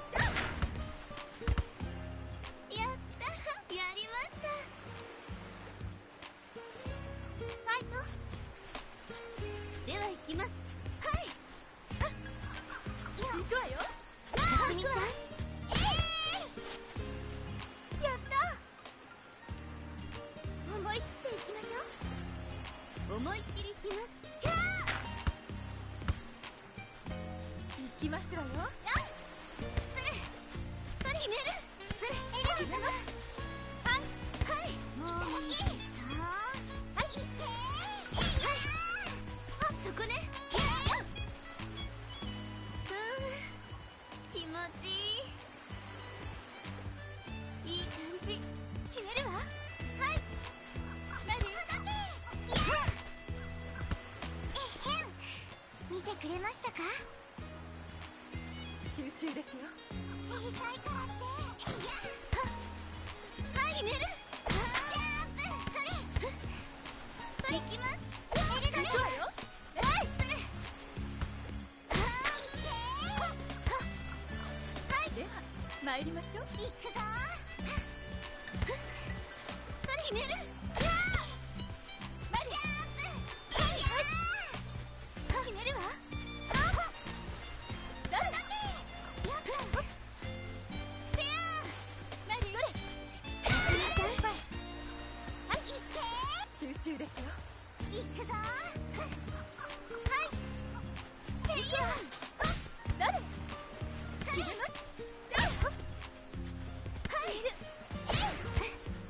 やったやりました。ファイトでは行きます。はい行くわよ。 かすみちゃん。やった思い切っていきましょう。思いっきりいきます。 行きますわよ。 それ決める。それ決めます。はいもういいさ。はいいけはいそこね。気持ちいい。いい感じ。決めるわ。はい見てくれましたか。 集中ですよ。 小さいからって。はい決める。 ましょう。 行くぞそれ決めるマリジャンプはいはい決めるわどうぞどうぞやったせやマリどれすみちゃんはい行け集中ですよ。 行くぞはいていやどれそれ決めます。 はいジャンプ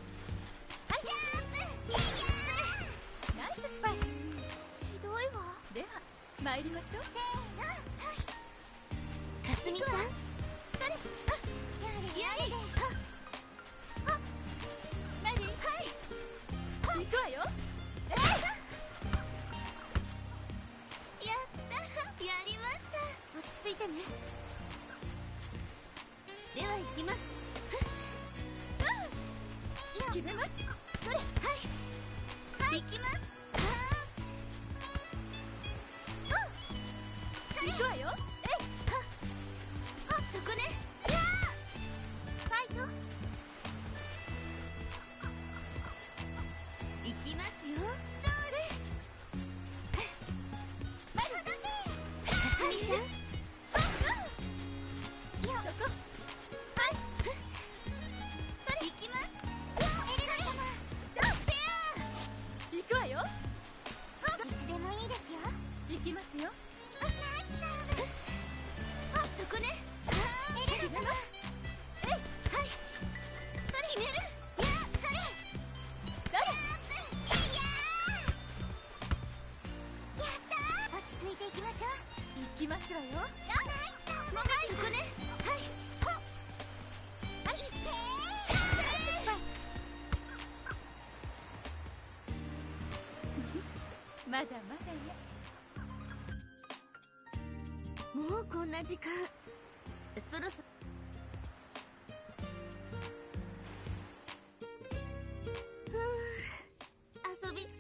いやナイススパイ。 ひどいわでは参りましょう。 せーのはいかすみちゃんそれやれやれマリはい行くわよ。 やったやりました落ち着いてねでは行きます決めます。 それはい行きます行くわよ。 そこねファイト行きますよそれマリかすみちゃんそこそれ行きますエレナ様せ行くわよ。 やいつでもいいですよ行きますよ。 ナイスサーブそこねエレナ様はいそれ決めるそれどれやった落ち着いていきましょう行きますわよ。 ナイスサーブそこねはいほっはいいってまだまだね。 もうこんな時間そろそろ遊び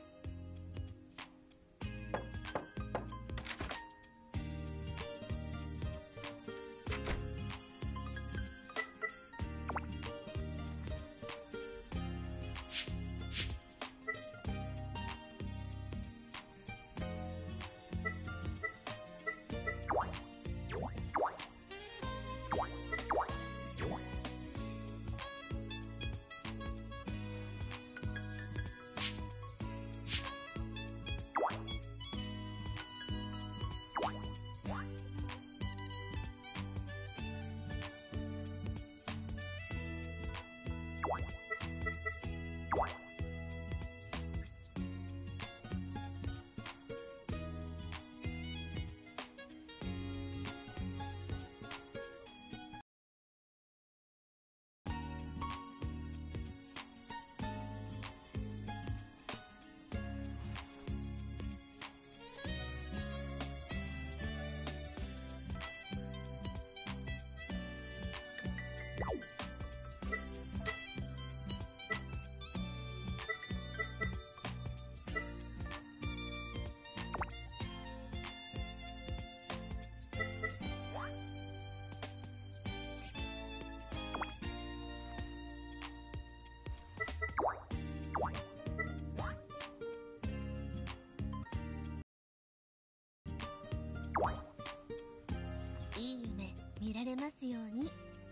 いい夢見られますように。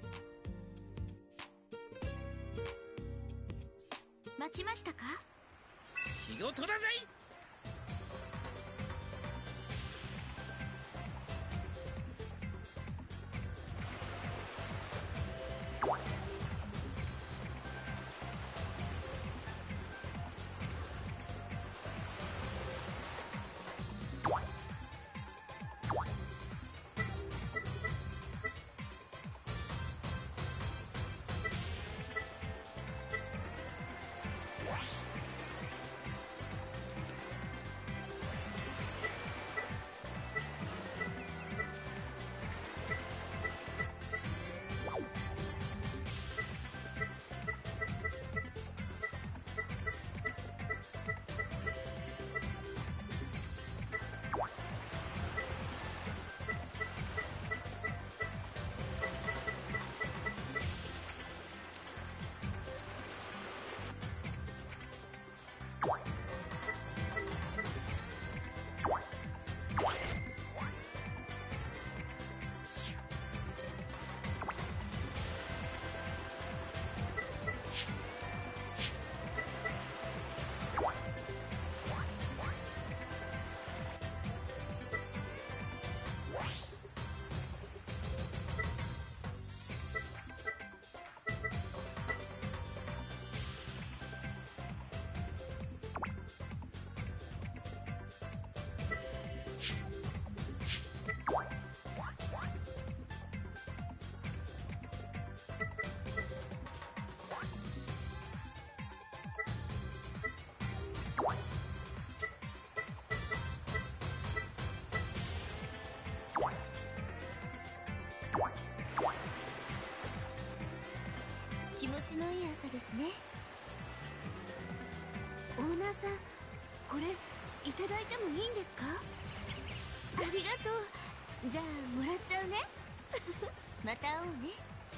待ちましたか？ 仕事だぜ。 気持ちのいい朝ですね。オーナーさん、これいただいてもいいんですか？ありがとう。じゃあもらっちゃうね。また会おうね。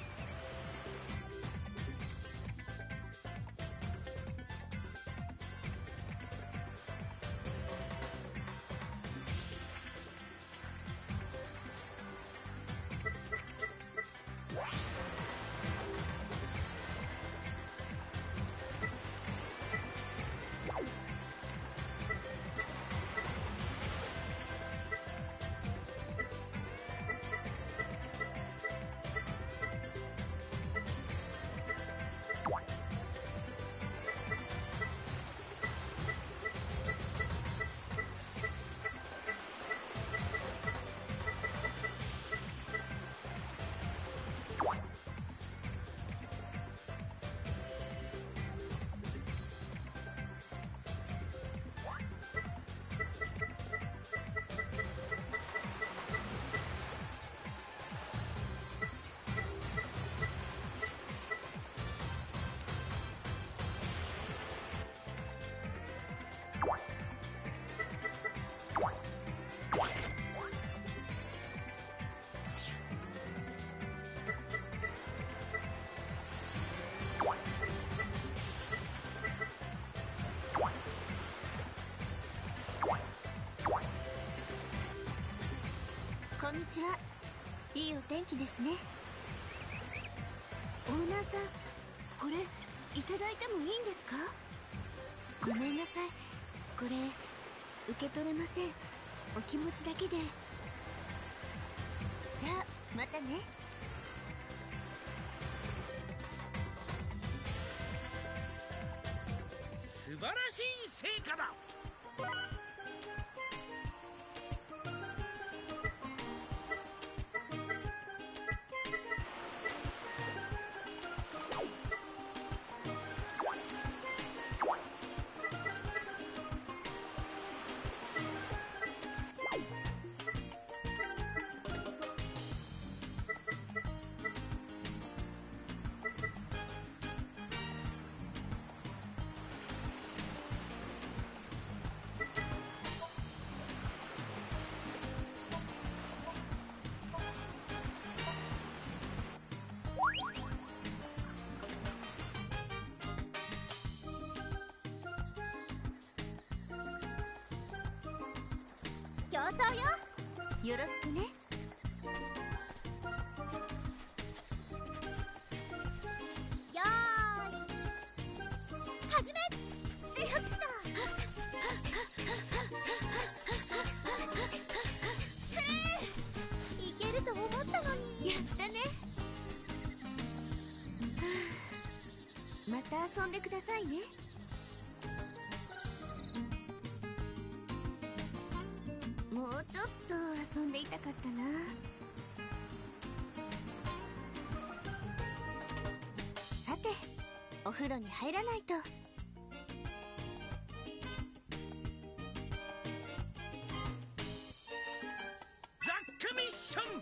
こんにちは。いいお天気ですね。オーナーさん、これいただいてもいいんですか？ごめんなさい、これ受け取れません。お気持ちだけで。じゃあまたね。 素晴らしい成果だ。 競争よ。よろしくね。よーい始め。せやったいけると思ったのに。やったね。また遊んでくださいね。もうちょっと遊んでいたかったな。さて、お風呂に入らないと。 ザックミッション。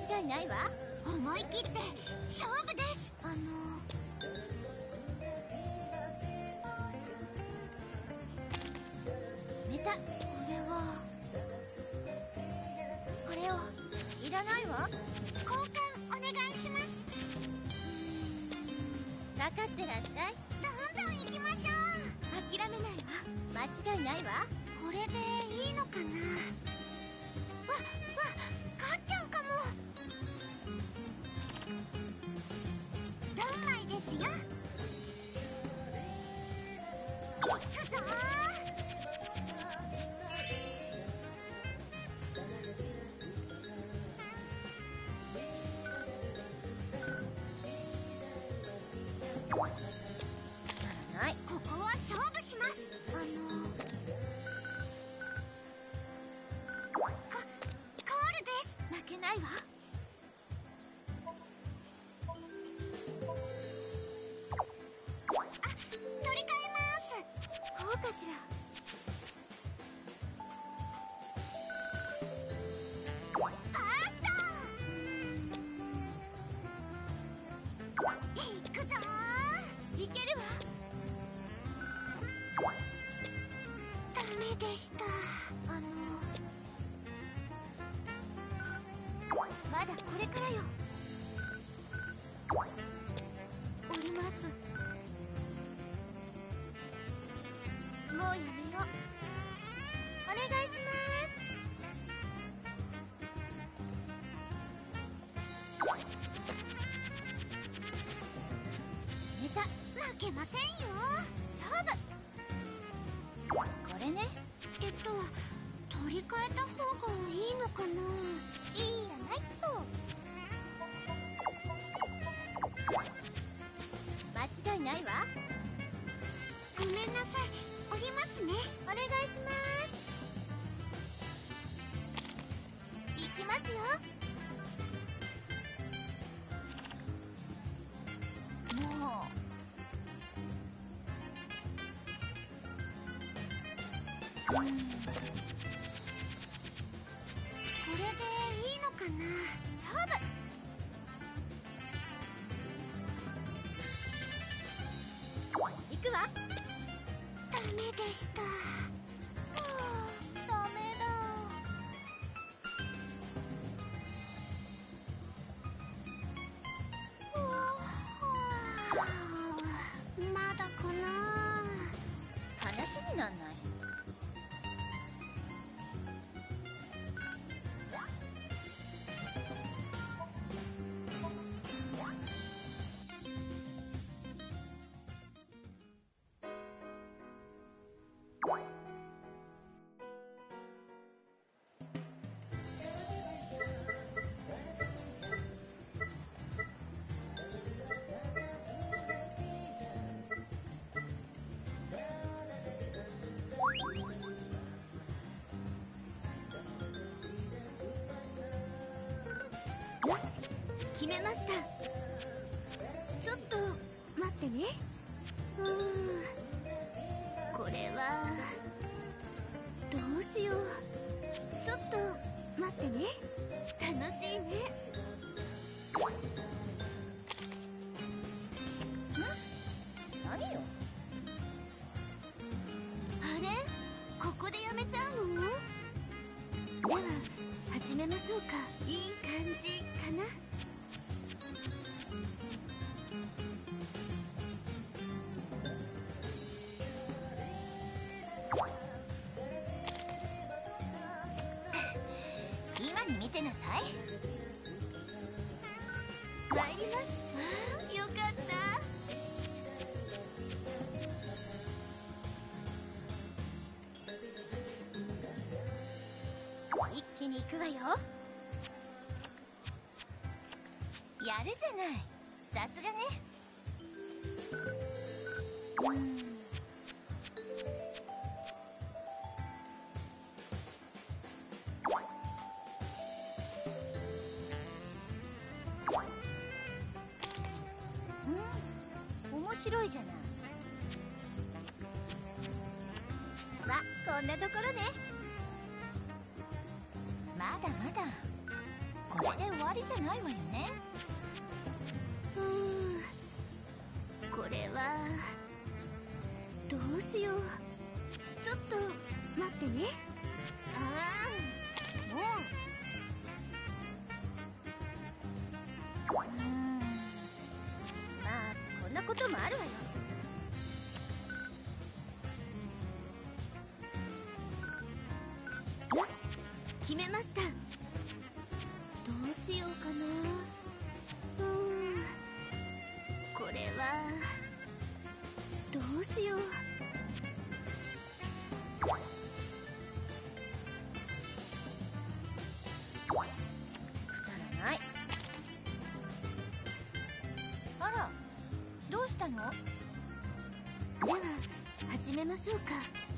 違いないわ。思い切って勝負です。決めた。これをいらないわ。交換お願いします。分かってらっしゃい。どんどん行きましょう。諦めないわ。間違いないわ。これでいいのかな。勝っちゃうかも。ドンマイですよ。行くぞー。ない。ここは勝負します。コールです。負けないわ。乗り換えます。こうかしら。ファースト。行くぞー。いけるわ。ダメでした。まだこれからよ。降ります。もうやめよう。お願いします。寝た。負けませんよ。勝負。これね。取り替えた方がいいのかな。いいやないと。間違いないわ。ごめんなさい。降りますね。お願いします。行きますよ。もう。これでいいのかな。勝負。行くわ。ダメでした。ダメだ。まだかな。話になんない。よし、決めました。ちょっと待ってね。これはどうしよう。ちょっと待ってね。楽しいね。何よ。あれ、ここでやめちゃうの？では始めましょうか。いい感じかな。今に見てなさい。参ります。ああ、よかった。一気に行くわよ。やるじゃない。さすがね。面白いじゃない。こんなところね。まだまだ。これで終わわりじゃないわよね。 これはどうしよう。ちょっと待ってね。 ああ、もう。まあこんなこともあるわよ。 よし、決めました。どうしようかな。これはどうしよう。 くだらない。あら、どうしたの？ では始めましょうか。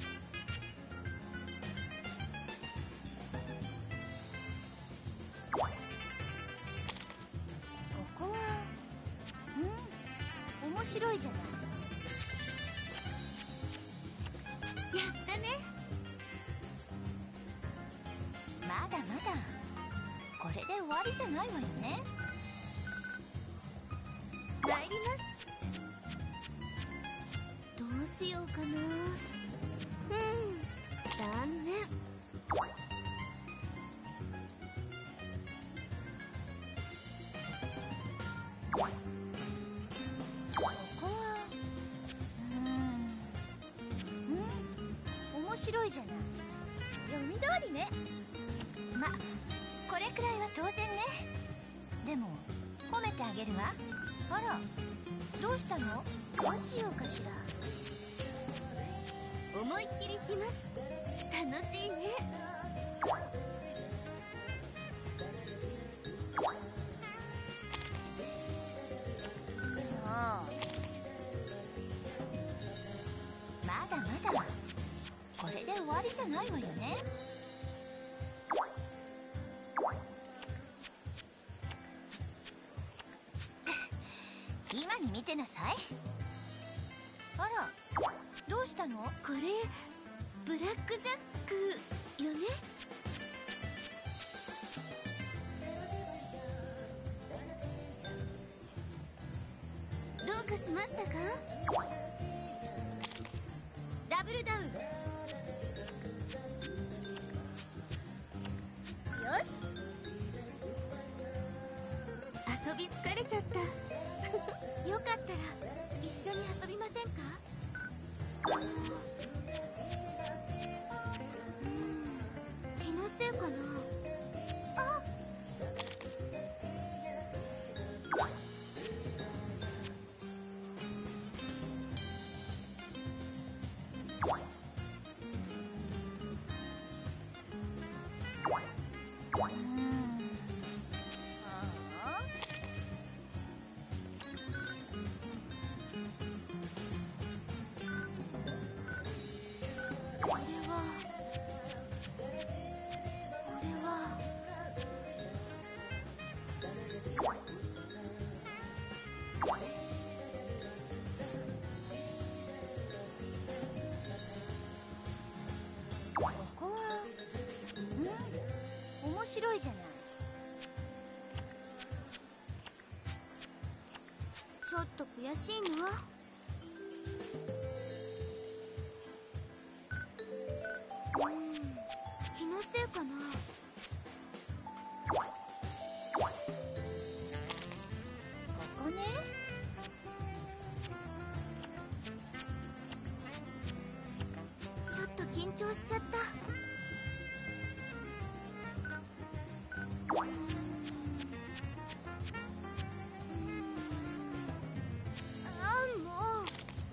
ここは面白いじゃない。 やったね。 まだまだこれで終わりじゃないわよね。 参ります。どうしようかな。残念。 ここは面白いじゃない。読み通りね。ま、これくらいは当然ね。でも褒めてあげるわ。あら、どうしたの？どうしようかしら。 思いっきり来ます。楽しいね。 まだまだこれで終わりじゃないわよね。今に見てなさい。あら、どうしたの？ これブラックジャックよね。どうかしましたか？ダブルダウン。 よし。 遊び疲れちゃった。よかったら一緒に遊びませんか？気のせいかな。あ、 ここは面白いじゃない。 ちょっと悔しいな。気のせいかな。 ここね。 ちょっと緊張しちゃった。もう。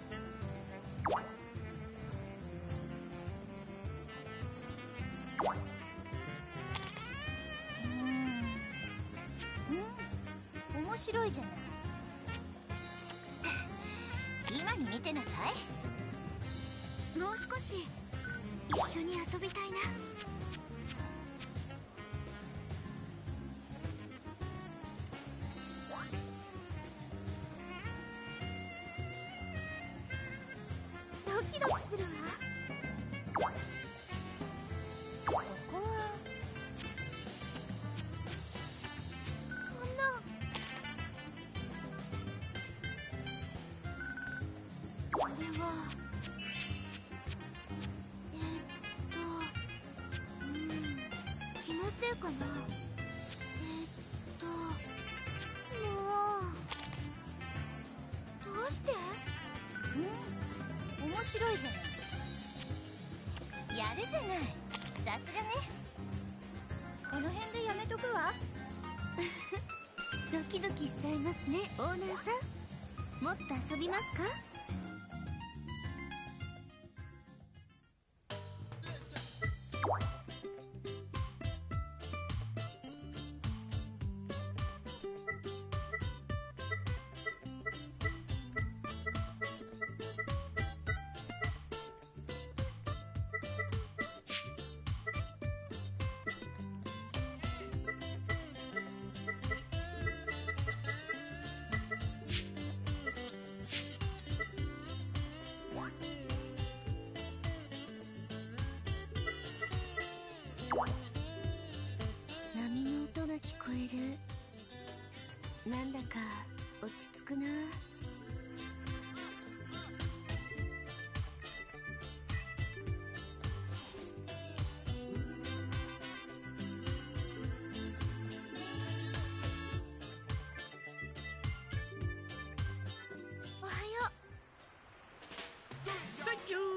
面白いじゃない。今に見てなさい。 もう少し一緒に遊びたいな。ドキドキするわ。 ここはかな。もうどうして？ 面白いじゃない。やるじゃない。さすがね。この辺でやめとくわ。ドキドキしちゃいますね、オーナーさん。もっと遊びますか？波の音が聞こえる。なんだか落ち着くな。 おはよサンキュー。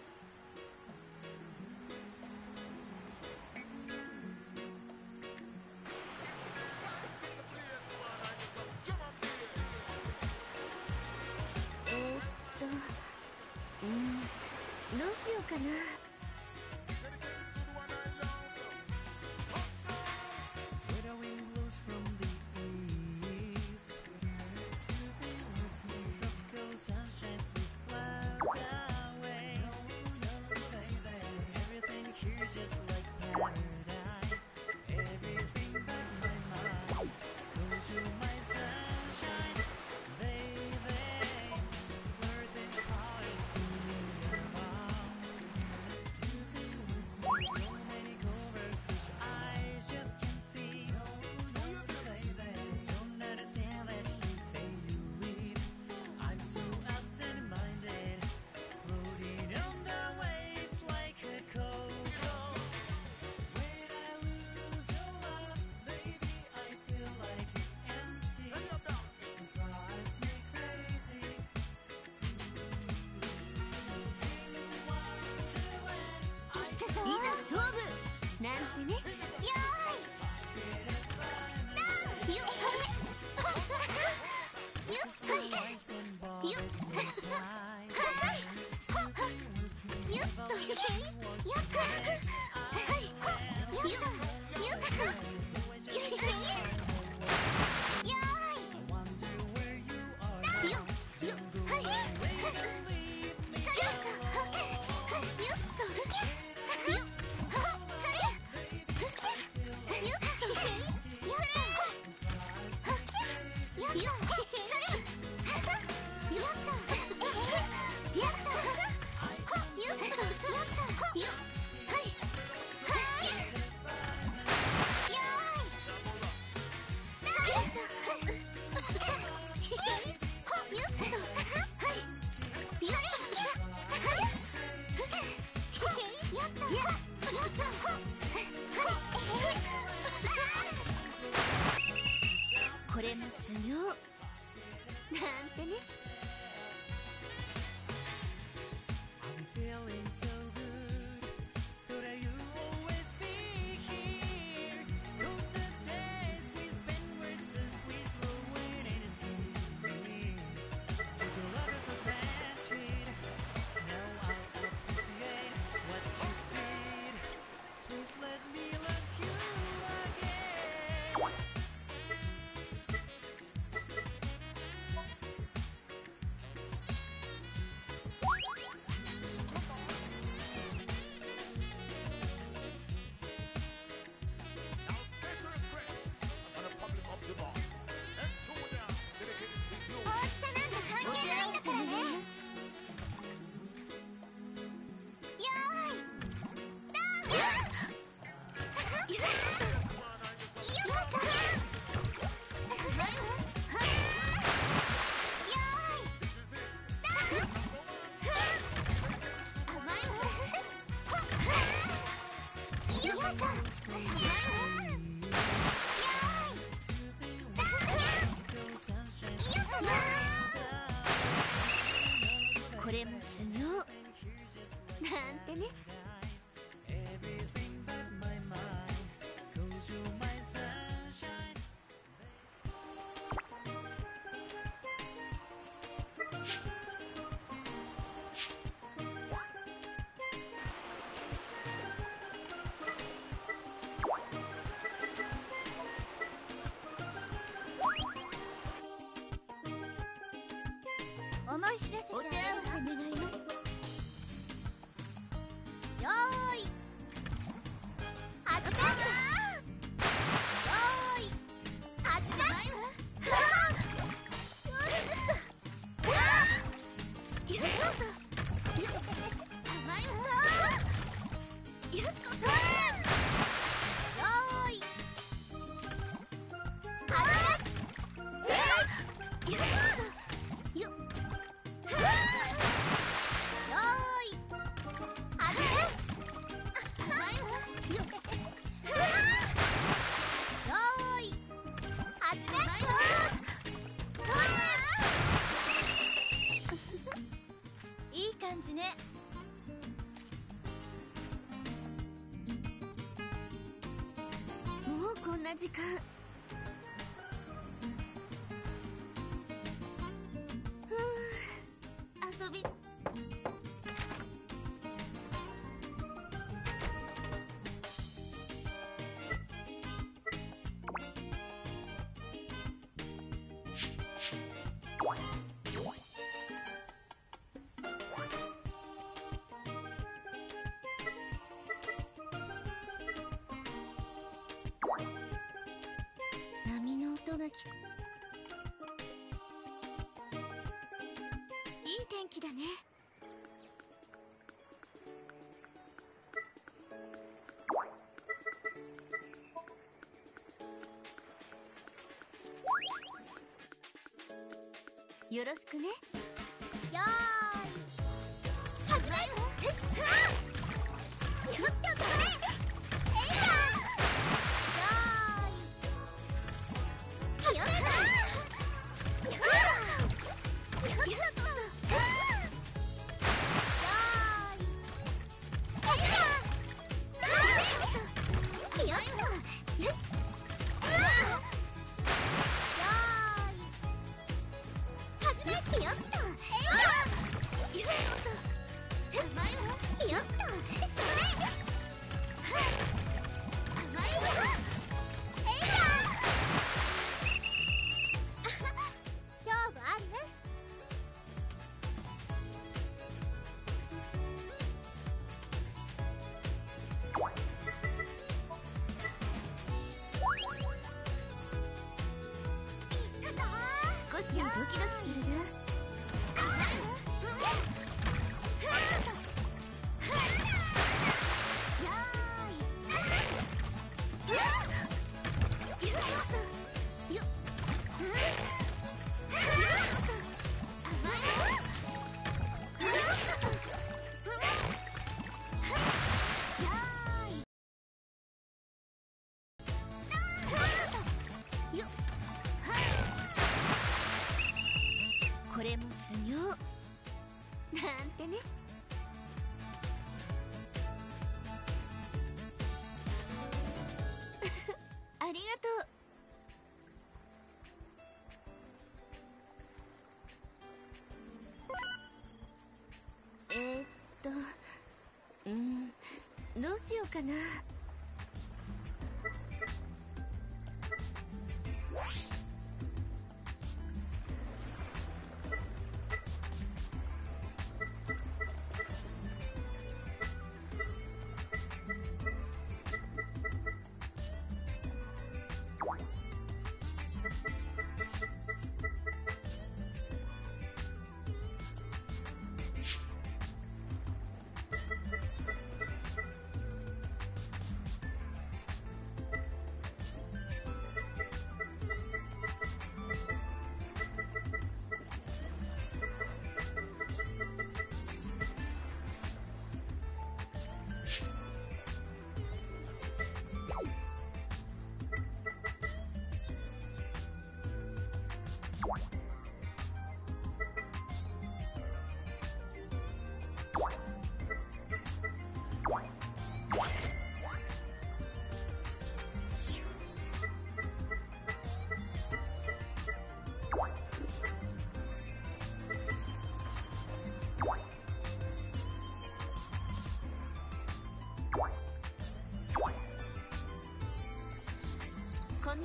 どうしようかな。 Where the wind blows from the east, to be with me, tropical sunshine sweeps clouds away. No, baby, everything here just like paradise. Everything but my mind goes to my sunshine, baby. Words and colors beaming around. To be with me, so many colored fish eyes just can't see. No, baby, don't understand that you say you leave. I'm so absent-minded, floating on the waves like a coco. When I lose your love, baby, I feel like empty. It drives me crazy. In wonderland, I いざ勝負なんてね。よーいダンよっよっ ice and ball You- with time. よっとよっはいよっよっよ I wonder where you are. ーいよっよっはいよっとよっそれよっこれも修行なんてね。 I'll be feeling so good. Could you always be here? 'Cause the days we spent were so sweet, flowing in the seas. Took a lot of gratitude. Now I'll appreciate what you did. Please let me love you again. これも修行なんてね。 Everything but my mind, 'cause you're my sunshine. 思い知らせてお手合わせ願います。 よーい始める。よーい始める。 いい感じね。もうこんな時間。遊び。波の音が聞こいい天気だね。よろしくね。 よーい始める。よっとこれえいやよーい始める。よっとよっと少しドキドキするな。 これも修行なんてね。ありがとう。どうしようかな。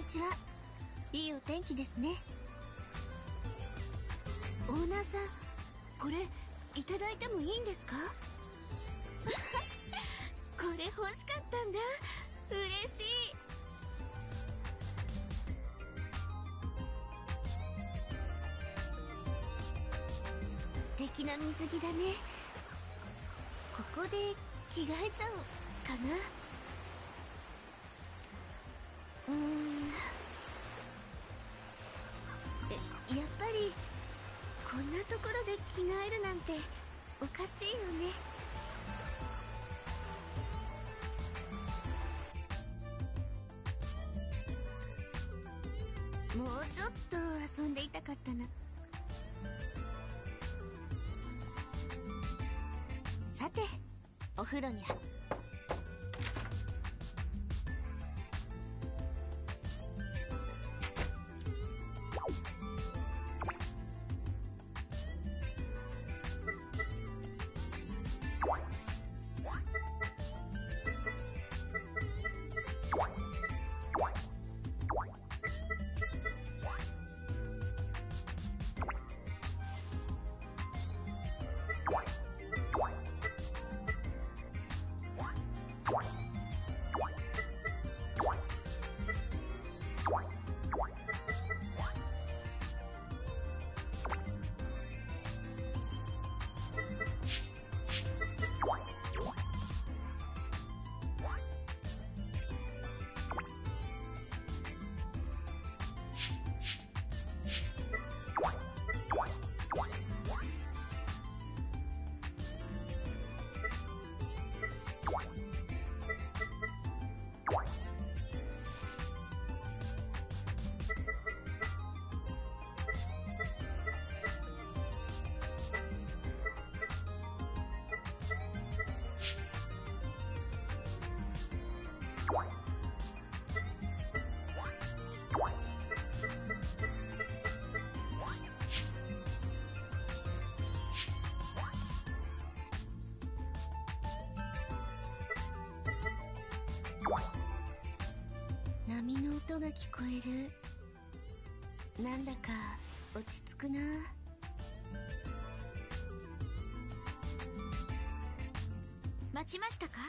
ちは。いいお天気ですね。オーナーさん、これいただいてもいいんですか？これ欲しかったんだ。嬉しい。素敵な水着だね。ここで着替えちゃおうかな。やっぱりこんなところで着替えるなんておかしいよね。もうちょっと遊んでいたかったな。さて、お風呂に波の音が聞こえる。なんだか落ち着くな。待ちましたか？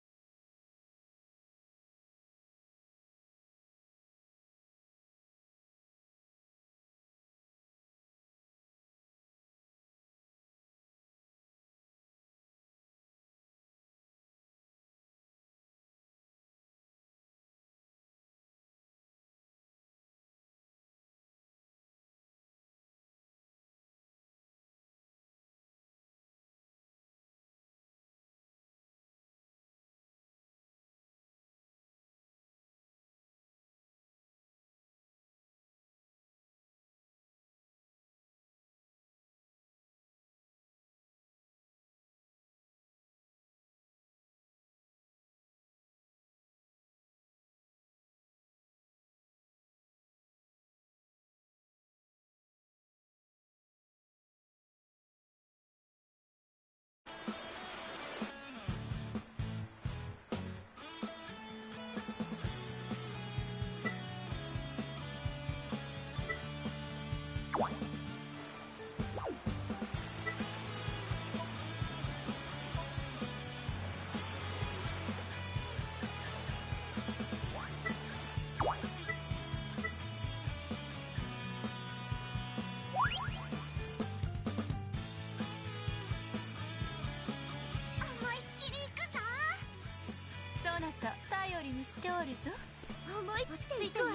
そなた頼りにしておるぞ。思いついたわ。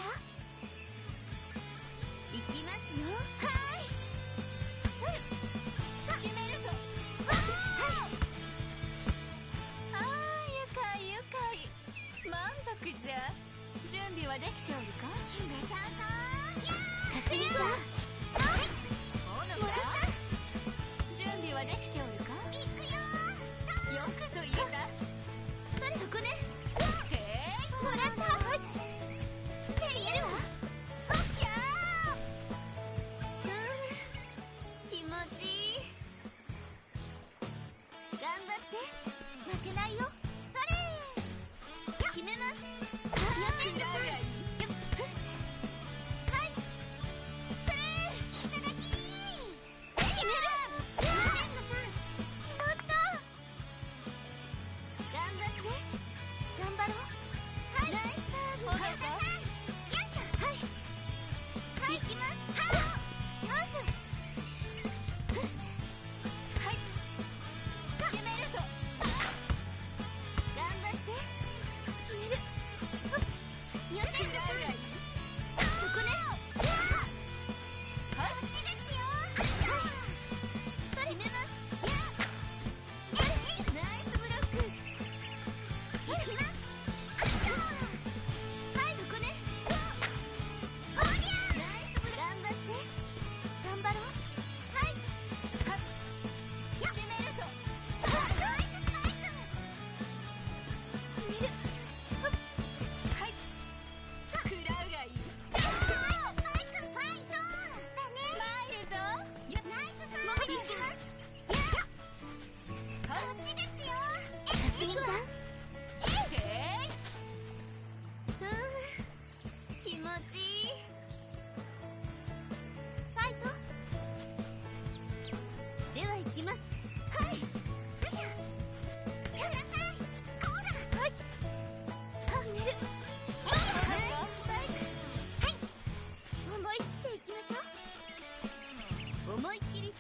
行きますよ。はい。決めるぞ。ああ、愉快愉快。満足じゃ。準備はできておるか？ひなちゃんさん。かすみちゃん。はい。もらった。準備はできておるか？行くよ。よくぞ言えた。そこね。もらった。って言えるわ。ほっきゃー。気持ちいい。頑張って。負けないよ。それ決めます。やってんじゃん。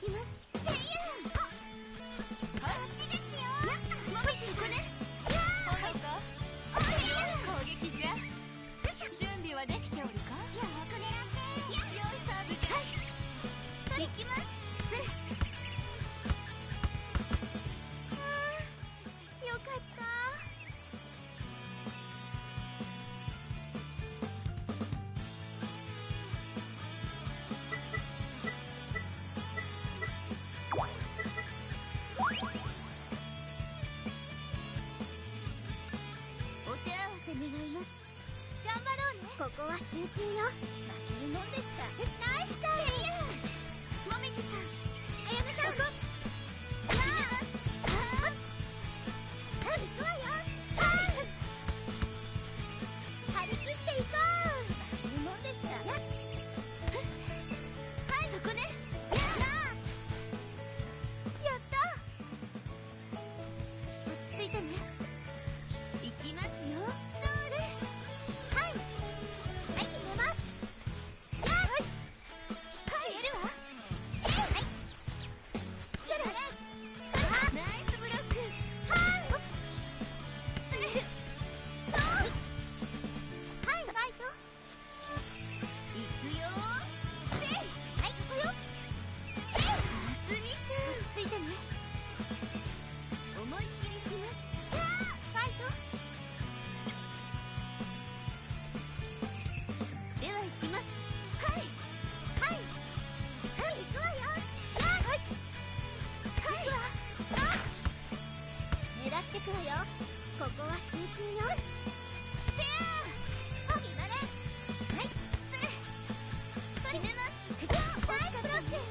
きます。せいやこっちですよ。もみじそこね。 ほのかおせいや攻撃じゃ。準備はできておるか。 よく狙って良いサーブじゃ。 行きます。それよかった。お手合わせ願います。頑張ろうね。ここは集中よ。負けるもんですか。ナイスだ。せいやもみじさん、あやねさん、決めます。行くわよ。張り切っていこう。負けるもんですか。はい、そこね。やった。落ち着いてね。行きますよ。それ。はい。はい、決めます。はい。はい、やるわ。はい。やる。ナイスブロック。はい。失礼。そう。はい、ファイト。行くよ。せい。はい、ここよ。あすみちゃん。落ち着いてね。思いっきり行きます。ファイト。では行きます。はい。はい。はい、行くわよ。はい。はい。行くわ。狙ってくわよ。ここは集中よ。せやー。お決まれ。はい、失礼。決めます。ナイスブロック。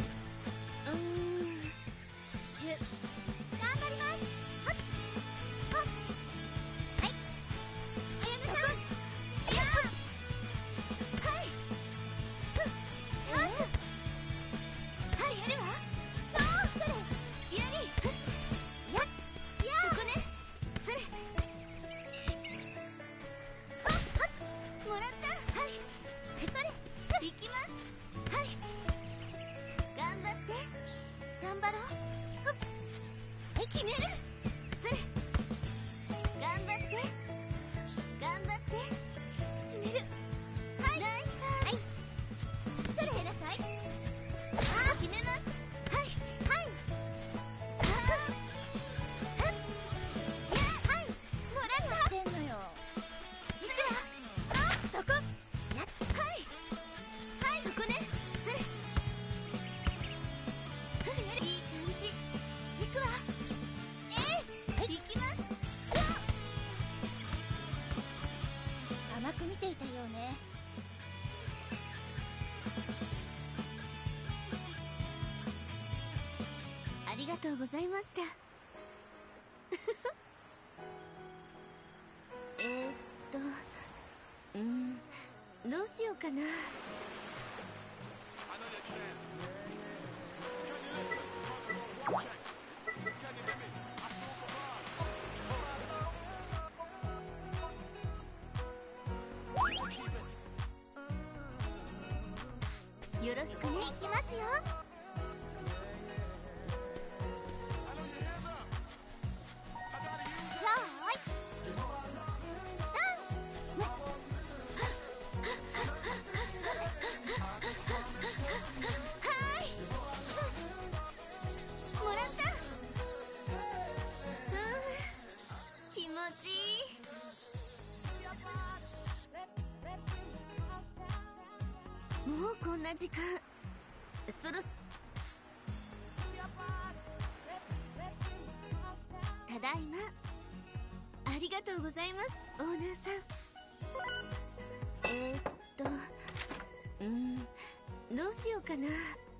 頑張ります。はっはっ。はい。あやねさん。やー。はい。ふっ。チャンス。はい、やるわ。そう、それ。スキューリー。ふっ。やっ。そこね。それ。はっはっ。もらった。はい。それ。行きます。はい。頑張って。頑張ろう。ほっ。はい、決める。それ。頑張って。頑張って。決める。はい。ナイスサーブ。はい。それなさい。決めます。はい。はい。はっ。やはい。もらった。 てんのよ。 失礼。そこ。やっ。はい。はい、そこね。それ。決める。いい感じ。行くわ。行きます。 甘く見ていたようね。 ありがとうございました。どうしようかな。よろしくね。行きますよ。もらった。気持ちいい。もうこんな時間。そろただいま。ありがとうございます、オーナーさん。どうしようかな。